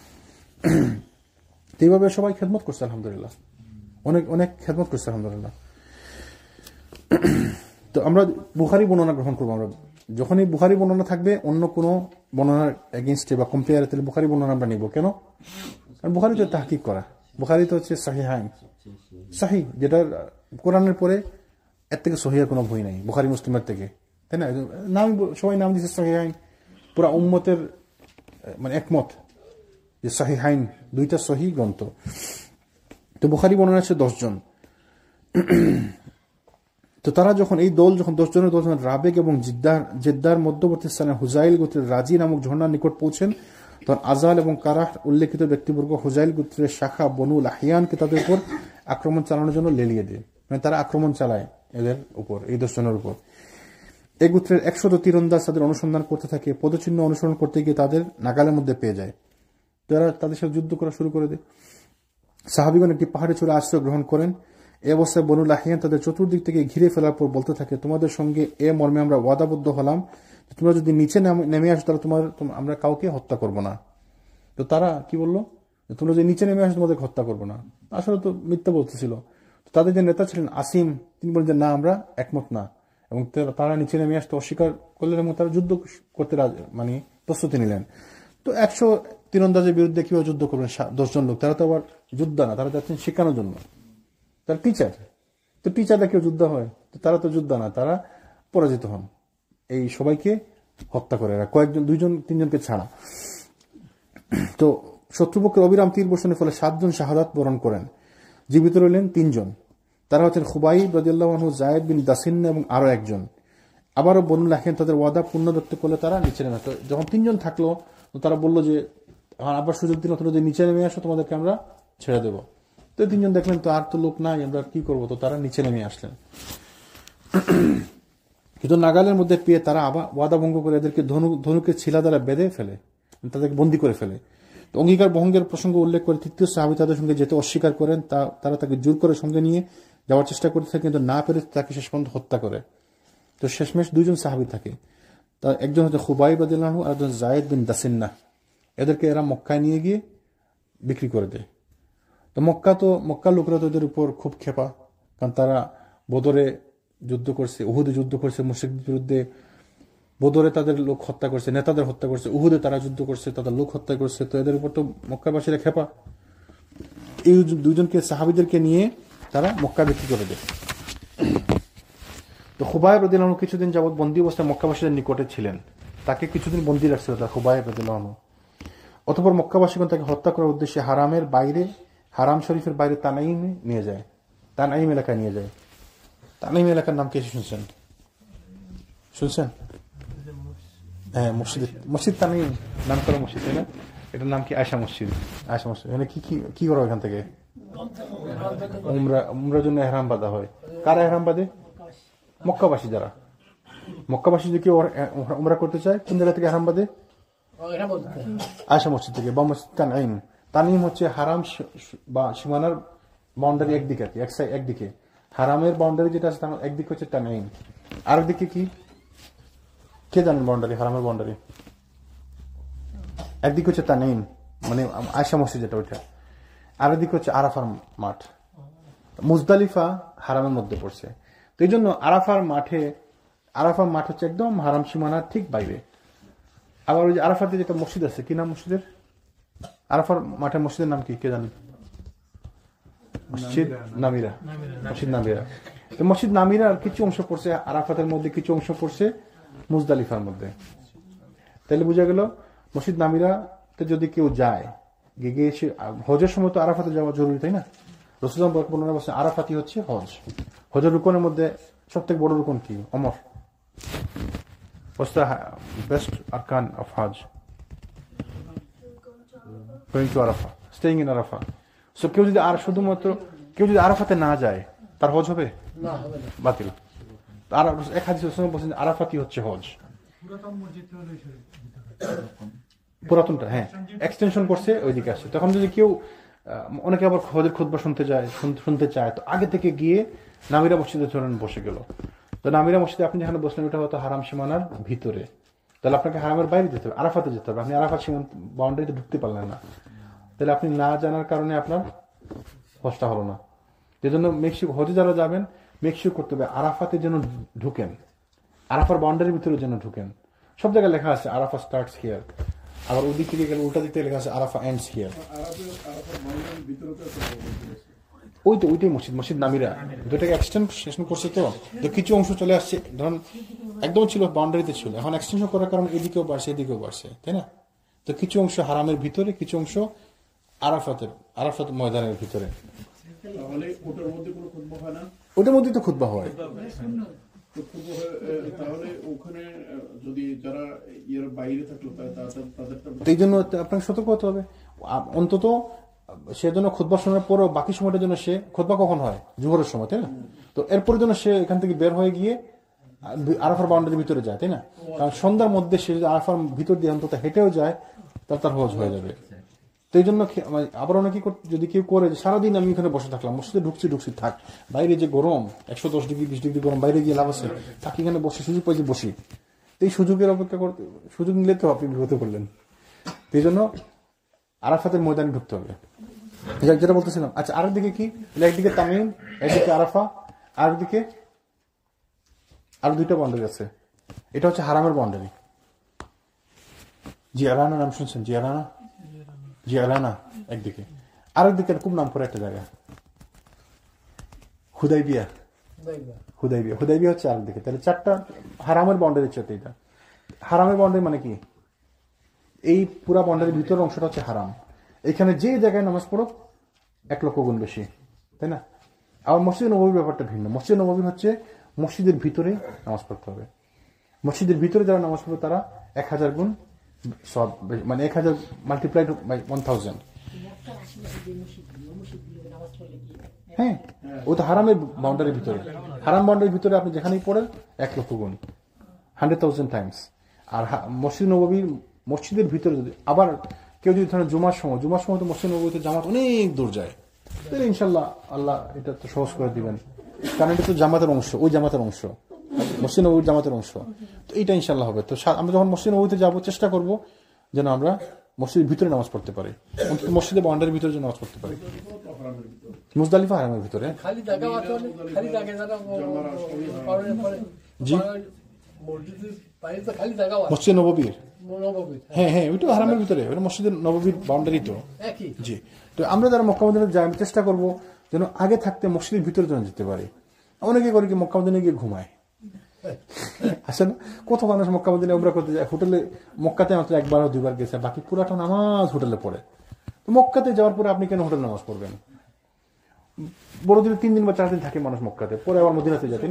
এইভাবে সবাই খেদমত করছে আলহামদুলিল্লাহ, অনেক অনেক খেদমত করছে আলহামদুলিল্লাহ। তো আমরা বুখারী বর্ণনা গ্রহণ করবো। আমরা যখনই বুখারী বর্ণনা থাকবে অন্য কোনো বর্ণনার এগেইনস্টে বা কম্পেয়ারে, তাহলে বুখারী বর্ণনা আমরা নিব। কেন? কারণ বুখারী তো তাহকিক করা, বুখারী তো হচ্ছে সহিহাইন, সহি, যেটা কোরআনের পরে এর থেকে সহিহার কোনো বই নাই বুখারী মুসলিমের থেকে, তাই না? নাম সবাই নাম দিচ্ছে সহিহাইন, পুরা উম্মতের মানে একমত যে সহিহাইন দুইটা সহি গ্রন্থ। তো বুখারী বর্ণনা আছে 10 জন। তো তারা যখন এই দল, যখন 10 জনের দল রাবেগ এবং জেদ্দার মধ্যবর্তী স্থানে হুজাইল গোত্রের রাজি নামক ঝর্ণার নিকট পৌঁছেন, তখন আজাল এবং কারাহ উল্লেখিত ব্যক্তিবর্গ হুজাইল গোত্রের শাখা বনু লাহিয়ানকে তাদের উপর আক্রমণ চালানোর জন্য লেলিয়ে দেয়। মানে তারা আক্রমণ চালায় এদের উপর, এই 10 জনের উপর। এই গোত্রের 100 তীরন্দাজ তাদের অনুসন্ধান করতে থাকে, পদচিহ্ন অনুসরণ করতে গিয়ে তাদের নাগালের মধ্যে পেয়ে যায়। তারা তাদের সাথে যুদ্ধ করা শুরু করে দেয়। সাহাবীগণ একটি পাহাড়ে চড়ে আশ্রয় গ্রহণ করেন। এ অবস্থায় বনু লাহিয়ান তাদের চতুর্দিক থেকে ঘিরে ফেলার পর বলতে থাকে, তোমাদের সঙ্গে এ মর্মে আমরা ওয়াদাবদ্ধ হলাম, তোমরা যদি নিচে নেমে আসো তাহলে আমরা কাউকে হত্যা করব না। তো তারা কি বললো, তোমরা যদি নিচে নেমে আসো তোমাদের হত্যা করবো না। আসলে তো মিথ্যা বলতেছিল। তাদের যে নেতা ছিলেন আসিম, তিনি বলেন যে না, আমরা একমত না, এবং তারা নিচে নেমে আসতে অস্বীকার করলেন এবং তারা যুদ্ধ করতে মানে প্রস্তুতি নিলেন। তো 100 তীরন্দাজের বিরুদ্ধে কিভাবে যুদ্ধ করবেন 10 জন লোক? তারা তো আবার যোদ্ধা না, তারা যাচ্ছেন শেখানোর জন্য, তারা টিচার। তো টিচাররা কেউ যোদ্ধা হয়? তো তারা তো যোদ্ধা না, তারা পরাজিত হন। এই সবাইকে হত্যা করে এরা, কয়েকজন 2-3 জনকে ছাড়া। তো শত্রুপক্ষের অবিরাম তীর বর্ষণের ফলে 7 জন শাহাদাত বরণ করেন। জীবিত রইলেন 3 জন। তারা হচ্ছেন খুবাইব রাদিয়াল্লাহু আনহু, যায়েদ বিন দাসিন্না এবং আরো একজন। আবারও বনু লাহিম তাদের ওয়াদা পূর্ণ ব্যক্ত করলে তারা নিচে নেমে। তো যখন 3 জন থাকলো, তো তারা বললো যে আবার সুযোগ দিন, তোমরা যদি নিচে নেমে আসো তোমাদেরকে আমরা ছেড়ে দেবো। তো 3 জন দেখলেন তো আর তো লোক নাই, আমরা কি করবো? তো তারা নিচে নেমে আসলেন। কিন্তু নাগালের মধ্যে পেয়ে তারা আবার ওয়াদা ভঙ্গ করে এদেরকে ধনুকে ছিলা দ্বারা বেঁধে ফেলে, তাদেরকে বন্দী করে ফেলে। তো অঙ্গীকার ভঙ্গের প্রসঙ্গ উল্লেখ করে 3য় সাহাবী তাদের সঙ্গে যেতে অস্বীকার করেন। তারা তাকে জোর করে সঙ্গে নিয়ে যাওয়ার চেষ্টা করতে থাকে, কিন্তু না পেরে তাকে শেষ পর্যন্ত হত্যা করে। তো শেষমেশ 2 জন সাহাবী থাকে, তার একজন হচ্ছে খুবাইব রাদিয়াল্লাহু আনহু আর একজন যায়েদ বিন দাসিন্না। এদেরকে এরা মক্কায় নিয়ে গিয়ে বিক্রি করে দেয়। তো মক্কার লোকরা তো এদের উপর খুব ক্ষেপা, কারণ তারা বদরে যুদ্ধ করছে, উহুদে যুদ্ধ করছে মুশরিকদের বিরুদ্ধে। বদরে তাদের লোক হত্যা করছে, নেতাদের হত্যা করছে। উহুদে তারা যুদ্ধ করছে, তাদের লোক হত্যা করছে। তো এদের উপর তো মক্কাবাসীরা ক্ষেপা। এই 2 জনকে সাহাবীদেরকে নিয়ে তারা মক্কা বিক্রি করে দেয়। তো খুবাইব রাদিয়াল্লাহু আনহু কিছুদিন যাবৎ বন্দী অবস্থায় মক্কাবাসীদের নিকটে ছিলেন। তাকে কিছুদিন বন্দী রাখছিল তার খুবাইব রাদিয়াল্লাহু আনহু। অতঃপর মক্কাবাসীগণ তাকে হত্যা করার উদ্দেশ্যে হারাম শরীফের বাইরে তানাইমে নিয়ে যায়, তানাইম এলাকায় নিয়ে যায়। তানাইম এলাকার নাম কি শুনছেন? হ্যাঁ, মসজিদ তানাইম নাম করা মসজিদ, তাই না? এটার নাম কি? আয়েশা মসজিদ। এখানে কি করো? এখান থেকে উমরার জন্য এহরাম বাঁধা হয়। কারা এহরাম বাঁধে? মক্কাবাসী। যারা মক্কাবাসী যদি কেউ উমরা করতে চায়, কোন জায়গা থেকে এহরাম বাঁধে? আয়েশা মসজিদ থেকে, বা মসজিদ তানাইম। তানিম হচ্ছে হারাম বা সীমানার বাউন্ডারি একদিকে আর কি, একদিকে হারামের বাউন্ডারি যেটা আছে, একদিকে হচ্ছে তানাইম, আর একদিকে কি কে জানেন? বাউন্ডারি, হারামের বাউন্ডারি একদিকে হচ্ছে তানাইম, মানে আয়েশা মসজিদ যেটা, ওইটা। আর একদিকে হচ্ছে আরাফার মাঠ। মুজদালিফা হারামের মধ্যে পড়ছে। তো এই জন্য আরাফার মাঠ হচ্ছে একদম হারাম সীমানার ঠিক বাইরে। আবার ওই যে আরাফাতে যেটা মসজিদ আছে, কি নাম মসজিদের? আরাফার মাঠের মসজিদের নাম কি, কে জানেন? মসজিদ নামিরা। তো মসজিদ নামিরার কিছু অংশ পড়ছে আরাফাতের মধ্যে, কিছু অংশ পড়ছে মুজদালিফার মধ্যে। তাহলে বোঝা গেল মসজিদ নামিরাতে যদি কেউ যায়, গিয়ে হজের সময় তো আরাফাতে যাওয়া জরুরি, তাই না? রাসূলুল্লাহ বর্ণনা করছেন আরাফাতি হচ্ছে হজের রুকনের মধ্যে সবথেকে বড় রুকন কি? Omar. What's the best arkan of Hajj? Going to Arafah, staying in Arafah. So কেউ যদি আরাফাতে না যায়, তার হজ হবে? না, হবে না, বাতিল। আর এক হাদিসে রাসূলুল্লাহ বলেছেন আরাফাতি হচ্ছে হজ। পুরাতনটা, হ্যাঁ, এক্সটেনশন করছে ওইদিকে আসছে। তখন যদি কেউ, অনেকে আবার হজের খুতবা শুনতে চায়, তো আগে থেকে গিয়ে নামিরা মসজিদে ধরেন বসে গেল। তো নামিরা মসজিদে আপনি যেখানে বসলেন, ওটা হয়তো হারাম সীমানার ভিতরে, তাহলে আপনাকে হারামের বাইরে যেতে হবে, আরাফাতে যেতে হবে। আপনি আরাফাত সীমান্ত বাউন্ডারিতে ঢুকতে পারলেন না, তাহলে আপনি না জানার কারণে আপনার হজটা হলো না। যেজন্য হজে যারা যাবেন, মেকশিওর করতে হবে আরাফাতে যেন ঢুকেন, আরাফার বাউন্ডারির ভিতরে যেন ঢুকেন। সব জায়গায় লেখা আছে আরাফা স্টার্টস হিয়ার, আবার ওদিক থেকে গেলে উল্টা দিক থেকে লেখা আছে আরাফা এন্ডস হিয়ার। ওইটাই মসজিদ নামিরা, দুটাকে এক্সটেনশন করছে। তো কিছু অংশ চলে আসছে, ধরুন একদম ছিল বাউন্ডারিতে ছিল, এখন এক্সটেনশন করার কারণে এদিকেও বাড়ছে, এদিকেও বাড়ছে, তাই না? তো কিছু অংশ হারামের ভিতরে, কিছু অংশ আরাফাত ময়দানের ভিতরে। ওটার মধ্যে তো খুতবা হয়। এই জন্য আপনাকে সতর্ক হতে হবে। অন্তত সেজন্য খুতবা শোনার পরও বাকি সময়টার জন্য সে খুতবা কখন হয়? জোহরের সময়, তাই না? তো এরপরের জন্য সে এখান থেকে বের হয়ে গিয়ে আরাফার বাউন্ডারির ভিতরে যায়, তাই না? কারণ সন্ধ্যার মধ্যে সে যদি আরাফার ভিতর দিয়ে অন্তত হেঁটেও যায়, তার হজ হয়ে যাবে। তো এই জন্য আবার অনেকে যদি কেউ করে সারাদিন আমি এখানে বসে থাকলাম, মসজিদে ঢুকছি থাক, বাইরে যে গরম 110 ডিগ্রি 20 ডিগ্রি গরম, বাইরে গিয়ে লাভ আছে, থাকি এখানে বসে সুযোগ পাইছি বসি। তো এই সুযোগের অপেক্ষা করতে, সুযোগ নিলে তো আপনি বিরত করলেন। এই জন্য আরাফাতের ময়দানে ঢুকতে হবে, যেটা বলতেছিলাম। আচ্ছা, আরেকদিকে কি? একদিকে তামিম, একদিকে আরাফা, আরেকদিকে আর 2টা বাউন্ডারি আছে। এটা হচ্ছে হারামের বাউন্ডারি। জিয়ারানা নাম শুনছেন? জিয়ারানা একদিকে, আরেকদিকে খুব নাম করে একটা জায়গা হুদাইবিয়া হচ্ছে আরেকদিকে। তাহলে 4টা হারামের বাউন্ডারি হচ্ছে এটা। হারামের বাউন্ডারি মানে কি? এই পুরা বাউন্ডারির ভিতরের অংশটা হচ্ছে হারাম। এখানে যে জায়গায় নামাজ পড়ো 1 লক্ষ গুণ বেশি, তাই না? আবার মসজিদ নববীর ব্যাপারটা ভিন্ন। মসজিদ নববীর হচ্ছে মসজিদের ভিতরে নামাজ পড়তে হবে। মসজিদের ভিতরে যারা নামাজ পড়বে তারা 1000 গুণ সব, মানে 1000 মাল্টিপ্লাইড বাই 1000। হ্যাঁ, ও তো হারামের বাউন্ডারির ভিতরে। হারাম বাউন্ডারির ভিতরে আপনি যেখানেই পড়েন 1 লক্ষ গুণ, 100,000 টাইমস। আর মসজিদ নববীর মসজিদের ভিতরে যদি আবার কেউ যদি ধরেন জুমার সময় তো মসজিদ নববীতে জামাত অনেক দূর যায়, তাহলে ইনশাল্লাহ আল্লাহ এটা তো সহজ করে দিবেন, কারণ এটা তো জামাতের অংশ, ওই জামাতের অংশ, মসজিদ নববীর জামাতের অংশ। তো এইটা ইনশাল্লাহ হবে। তো আমরা যখন মসজিদ নববীতে যাবো চেষ্টা করবো যেন আমরা মসজিদের ভিতরে নামাজ পড়তে পারি, অন্তত মসজিদের বাউন্ডারির ভিতরে যেন নামাজ পড়তে পারি। মুজদালিফা হারামের ভিতরে। জি, মসজিদ নববীর, হ্যাঁ ওইটা হারামের ভিতরে, ওটা মসজিদের নববীর বাউন্ডারি তো। জি, তো আমরা যারা মক্কা মদিনায় যাই আমি চেষ্টা করবো যেন আগে থাকতে মসজিদের ভিতরে যেন যেতে পারি। অনেকে করে কি মক্কা মদিনায় গিয়ে ঘুমায়, আসে না? কত মানুষ মক্কা মদিনায় উমরা করতে যায়, হোটেলে মক্কাতে মাত্র 1 বার 2 বার গেছে, বাকি পুরাটা নামাজ হোটেলে পড়ে। মক্কাতে যাওয়ার পরে আপনি কেন হোটেল নামাজ পড়বেন? বড়দিনে 3 দিন বা 4 দিন থাকে মানুষ মক্কাতে, পরে আবার মদিনাতে যায়, তাই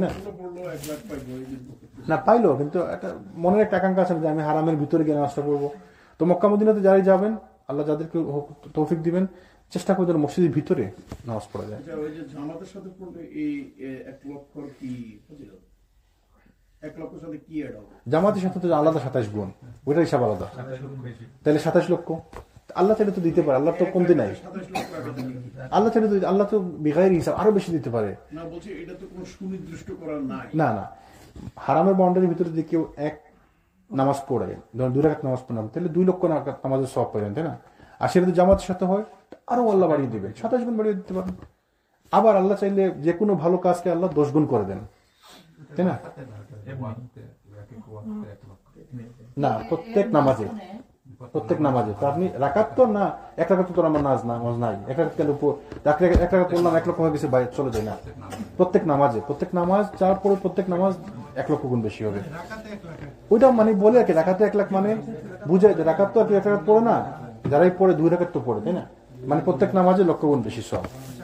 না পাইলো, কিন্তু একটা মনের একটা আকাঙ্ক্ষা আছে যে আমি হারামের ভিতরে গিয়ে নামাজটা পড়বো। তো মক্কা মদিনাতে যারাই যাবেন, আল্লাহ যাদেরকে তৌফিক দিবেন, চেষ্টা করে যেন মসজিদের ভিতরে নামাজ পড়া যায়।
জামাতের সাথে পড়লে এই 1 লক্ষর কি ফজিলত? 1 লক্ষের সাথে কি এড হবে?
জামাতের সাথে তো আলাদা 27 গুণ, ওইটার হিসাব আলাদা। তাহলে 27 লক্ষ আল্লাহ চাইলে তো দিতে পারে, আল্লাহ তো কমতি নাই। আল্লাহ চাইলে তো, আল্লাহ তো বিগাইর হিসাব আরো বেশি দিতে পারে।
না, বলছি এটা তো কোনো সুনির্দিষ্ট করা নাই।
না হারামের বাউন্ডারির ভিতরে যদি কেউ 1 নামাজ পড়ে, ধরুন 2 রাকাত নামাজ পড়লাম, তাহলে 2 লক্ষ নামাজের সওয়াব পাবেন, তাই না? আর সেটা যদি জামাতের সাথে হয় আরো আল্লাহ বাড়িয়ে দিবে, 27 গুণ বাড়িয়ে দিতে পারেন। আবার আল্লাহ চাইলে যে কোনো ভালো কাজকে আল্লাহ 10 গুণ করে দেন, তাই না? না, প্রত্যেক নামাজে তো আপনি রাকাত তো না, 1 রাকাত তো আমার নামাজ নাই, 1 রাকাত কেন 1 রাকাত পড়লাম 1 লক্ষ হয়ে গেছে, বাইরে চলে যায় না। প্রত্যেক নামাজ যাওয়ার পরে প্রত্যেক নামাজ 1 লক্ষ গুণ বেশি হবে। ওইটা মানে বলে আর কি, রাকাতে 1 লাখ মানে বুঝে যে রাকাত তো আর কি 1 রাকাত পড়ে না, যারাই পড়ে 2 রাকাত তো পড়ে, তাই না? মানে প্রত্যেক নামাজে লক্ষ গুণ বেশি সব।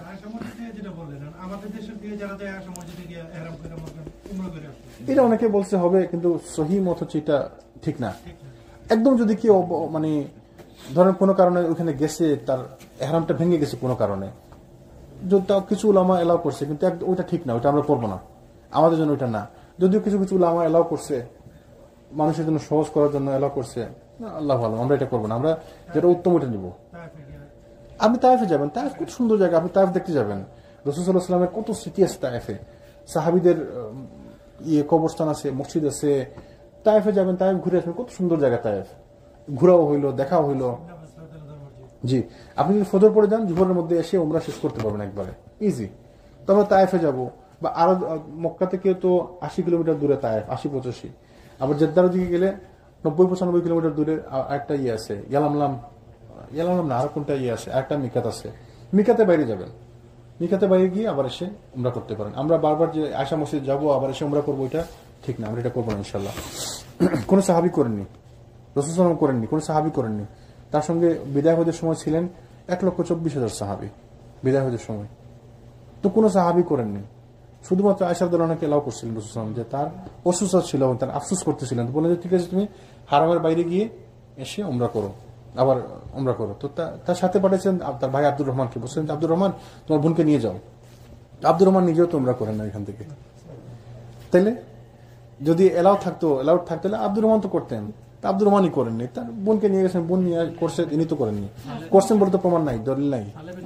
এটা অনেকে বলছে হবে, কিন্তু সহি মত হচ্ছে এটা ঠিক না। একদম যদি কেউ মানে ধরেন কোনো কারণে ওখানে গেছে, তার ইহরামটা ভেঙে গেছে কোনো কারণে, কিছু উলামা এলাও করছে, কিন্তু ওইটা ঠিক না, ওইটা আমরা করবো না, আমাদের জন্য ওইটা না। যদিও কিছু উলামা এলাও করছে, মানুষের জন্য সহজ করার জন্য এলাও করছে, আল্লাহ ভালো, আমরা এটা করবো না, আমরা যেটা উত্তম ওইটা নিব। আপনি তায়েফে যাবেন, তায়েফ খুব সুন্দর জায়গা, আপনি তায়েফ দেখতে যাবেন। রাসূল সাল্লাল্লাহু আলাইহি ওয়াসাল্লামের কত স্মৃতি আছে তায়েফে, সাহাবীদের কবরস্থান আছে, মসজিদ আছে। তায়েফে যাবেন, তায়েফ ঘুরে আসবেন, কত সুন্দর জায়গা তায়েফ, ঘোরাও হইলো, দেখাও হইলো। জি, আপনি যদি ফজর পড়ে যান, জোহরের মধ্যে এসে উমরা শেষ করতে পারবেন একবারে ইজি। তো আমরা তায়েফে যাবো, বা আরো মক্কা থেকে তো 80 কিলোমিটার দূরে তায়েফ, 80-85। আবার জেদ্দার দিকে গেলে 90-95 কিলোমিটার দূরে একটা আছে, ইয়ালামলাম না, আর কোনটা আছে, একটা মিকাত আছে। মিকাতে বাইরে যাবেন, মিকাতে বাইরে গিয়ে আবার এসে উমরা করতে পারেন। আমরা বারবার যে আয়েশা মসজিদ যাবো আবার এসে উমরা করবো, এটা ঠিক না, আমরা এটা করবো না ইনশাল্লাহ। কোনো সাহাবী করেননি, রাসূল সাল্লাল্লাহু আলাইহি ওয়াসাল্লাম করেননি, কোনো সাহাবী করেননি। তার সঙ্গে বিদায় হজের সময় ছিলেন 1,24,000 সাহাবী বিদায় হজের সময়, তো কোনো সাহাবী করেননি। শুধুমাত্র আয়েশা রাদিয়াল্লাহু আনহাকে এলাও করছিলেন রাসূল সাল্লাল্লাহু আলাইহি ওয়াসাল্লাম, যে তার অসুস্থ ছিল, তার আফসোস করতেছিলেন, তো বলে যে ঠিক আছে তুমি হারামের বাইরে গিয়ে এসে উমরা করো, আবার উমরা করো। তো তার সাথে পাঠিয়েছেন তার ভাই আব্দুর রহমানকে, বলছেন আব্দুর রহমান তোমার বোনকে নিয়ে যাও। আব্দুর রহমান নিজেও তো উমরা করেন না এখান থেকে, তাইলে যদি এলাউড থাকতো আব্দুর রহমান তো করতেন, আব্দুর রহমানই করেননি, তার বোনকে নিয়ে গেছেন, বোন নিয়ে করছে, তিনি তো করেননি। করছেন বলে তো প্রমাণ নাই, দলিল নাই।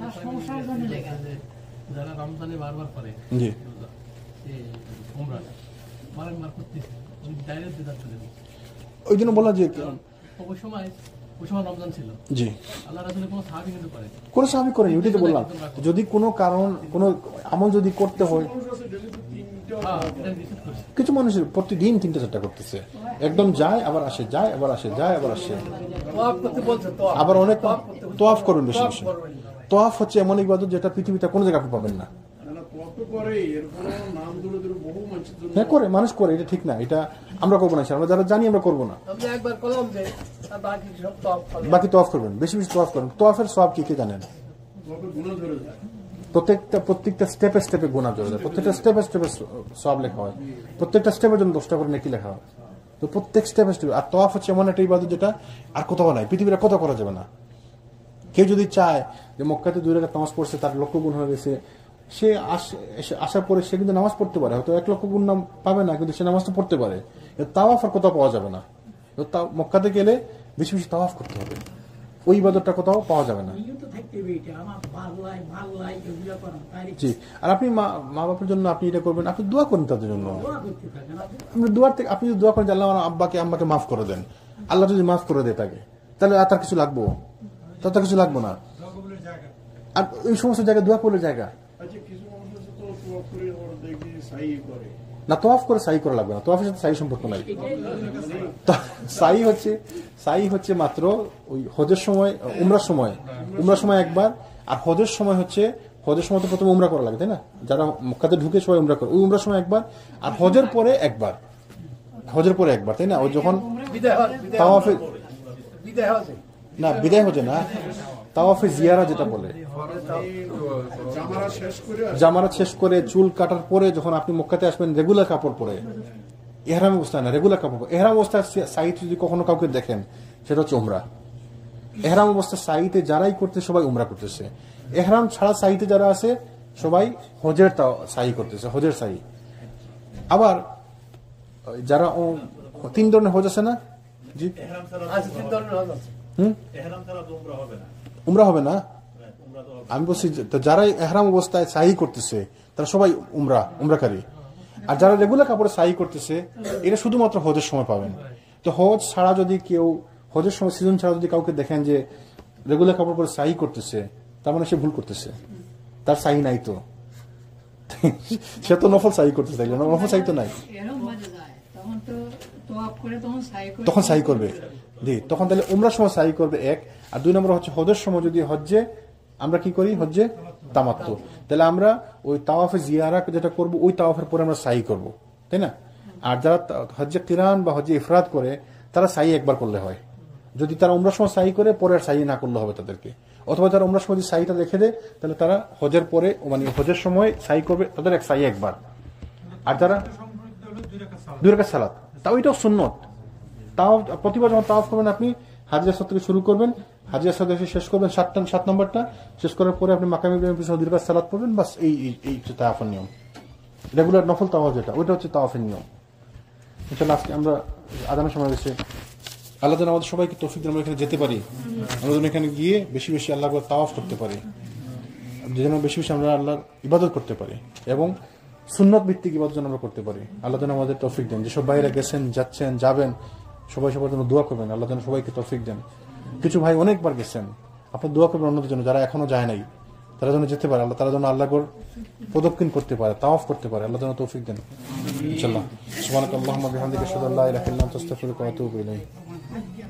জি, ওই জন্য বলা যে জি কোনো সাহাবী করেনি, ওইটাই তো বললাম। যদি কোনো কারণ, কোনো আমল যদি করতে হয়, কিছু মানুষের প্রতিদিন 3-4টা করতেছে, একদম যায় আবার আসে, যায় আবার আসে, যায় আবার আসে। আবার অনেক তোয়াফ করবেন বেশি বেশি। তোয়াফ হচ্ছে এমন ইবাদত যেটা পৃথিবীতে কোনো জায়গায় আপনি পাবেন না। হ্যাঁ করে, মানুষ করে, এটা ঠিক না, এটা আমরা করবো না, আমরা যারা জানি আমরা করবো না। বাকি তোয়াফ করবেন, বেশি বেশি তোয়াফ করবেন। তোয়াফের সওয়াব কি জানেন? প্রত্যেকটা স্টেপে স্টেপে গুনাহ ধরে যায়, প্রত্যেকটা স্টেপে স্টেপে সওয়াব লেখা হয়, প্রত্যেকটা স্টেপের জন্য 10টা করে নেকি লেখা হয়। তো প্রত্যেক স্টেপে স্টেপে। আর তোয়াফ হচ্ছে এমন একটা ইবাদত যেটা আর কোথাও নাই, পৃথিবীর কোথাও করা যাবে না। কেউ যদি চায় যে মক্কাতে 2 রাকাত নামাজ পড়ছে, তার লক্ষ গুণ হয়ে গেছে, সে আসার পরে সে কিন্তু নামাজ পড়তে পারে, হয়তো 1 লক্ষ গুণ নাম পাবে না, কিন্তু সে নামাজটা পড়তে পারে। তাওয়াফ আর কোথাও পাওয়া যাবে না। মক্কাতে গেলে বেশি বেশি তাওয়াফ করতে হবে, ওই ইবাদতটা কোথাও পাওয়া যাবে না। জি। আর আপনি মা বাপের জন্য আপনি এটা করবেন, আপনি দোয়া করেন তাদের জন্য। আপনি যদি দোয়া করেন যে আল্লাহ আম্মাকে মাফ করে দেন, আল্লাহ যদি মাফ করে দেয় তাকে, তাহলে আর তার কিছু লাগবো? তার কিছু লাগবো না। আর এই সমস্ত জায়গায় দোয়া করলে জায়গা না, তোয়াফ করে সাই করা লাগবে না, তোয়াফের সাথে সাই সম্পর্ক নাই। সাই হচ্ছে মাত্র ওই হজের সময়, উমরার সময় একবার। আর হজের সময় তো প্রথমে উমরা করা লাগে, তাই না? যারা মক্কাতে ঢুকে সবাই উমরা করে, ওই উমরার সময় একবার, আর হজের পরে একবার, তাই না? ওই যখন তাওয়াফে না, বিদায় হজে না, তাওয়াফে জিয়ারা যেটা বলে, জামারাত শেষ করে চুল কাটার পরে যখন আপনি মক্কাতে আসবেন, রেগুলার কাপড় পরে, ইহরাম অবস্থায় না, রেগুলার কাপড় পরে। ইহরাম অবস্থায় সাইতে যদি কখনো কাউকে দেখেন, সেটা হচ্ছে উমরা। ইহরাম অবস্থায় সাইতে যারাই করতে, সবাই উমরা করতেছে। ইহরাম ছাড়া সাইতে যারা আছে, সবাই হজের সাই করতেছে, হজের সাই। আবার যারা 3 ধরনের হজ আছে না? জি, উমরা হবে না। আমি বলছি যারা ইহরাম অবস্থায় সাই করতেছে, তারা সবাই উমরাকারী। আর যারা রেগুলার কাপড়ে সাই করতেছে, এটা শুধুমাত্র হজের সময় পাবেন। তো হজ ছাড়া যদি কেউ, হজের সময় সিজন ছাড়া যদি কাউকে দেখেন যে রেগুলার কাপড় পরে সাই করতেছে, তার মানে সে ভুল করতেছে, তার সাই নাই। তো সে তো নফল সাই করতেছে, নফল সাই তো নাই, তখন সাই করবে। জি, তখন তাহলে উমরার সময় সাই করবে 1। আর 2 নম্বর হচ্ছে হজের সময় যদি হজ্জে আমরা কি করি, হজ্জে তামাত্তু, তাহলে আমরা ওই তাওয়াফে জিয়ারা যেটা করব, ওই তাওয়াফের পরে আমরা সাই করব, তাই না? আর যারা হজ্জে কিরান বা হজ্জে ইফরাদ করে, তারা সাই একবার করলে হয়। যদি তারা উমরার সময় সাই করে, পরে আর সাই না করলে হবে তাদেরকে। অথবা যারা উমরার সময় যদি সাইটা রেখে দেয়, তাহলে তারা হজের পরে, মানে হজের সময় সাই করবে, তাদের সাই একবার। আর যারা 2 রাকাত সালাত, তাও এটাও সুন্নত। তাও প্রতিবার যখন তাওয়াফ করবেন, আপনি হাজির আসওয়াদ থেকে শুরু করবেন, হাজির আসওয়াদ এসে শেষ করবেন 7 নম্বরটা শেষ করার পরে আপনি মাকাম ইব্রাহিমের পিছনে 2 রাকাত সালাত পড়বেন, বাস। এই তাওয়াফের নিয়ম, রেগুলার নফল তাওয়াফ যেটা, ওইটা হচ্ছে তাওয়াফের নিয়ম। ইনশাআল্লাহ আজকে আমরা আযানের সময় এসে, আল্লাহ যেন আমাদের সবাইকে তৌফিক দেন, আমরা এখানে যেতে পারি, আমরা যেন এখানে গিয়ে বেশি বেশি আল্লাহ তাওয়াফ করতে পারি, যেন বেশি বেশি আমরা আল্লাহর ইবাদত করতে পারি, এবং সুন্নত ভিত্তিক ইবাদত যেন আমরা করতে পারি। আল্লাহ যেন আমাদের তৌফিক দেন। যেসব বাইরে গেছেন, যাচ্ছেন, যাবেন, সবাই সবার জন্য দোয়া করবেন, আল্লাহ যেন সবাইকে তৌফিক দেন। কিছু ভাই অনেকবার গেছেন, আপনার দোয়া করবেন অন্যদের জন্য, যারা এখনো যায় নাই, তারা যেন যেতে পারে, তারা যেন আল্লাহর প্রদক্ষিণ করতে পারে, তাওয়াফ করতে পারে, আল্লাহ যেন তৌফিক দেন ইনশাআল্লাহ। সুবহানাকাল্লাহুম্মা বিহামদিকা আশহাদু আল্লা ইলাহা ইল্লা আনতা আস্তাগফিরুকা ওয়া আতুবু ইলাইক।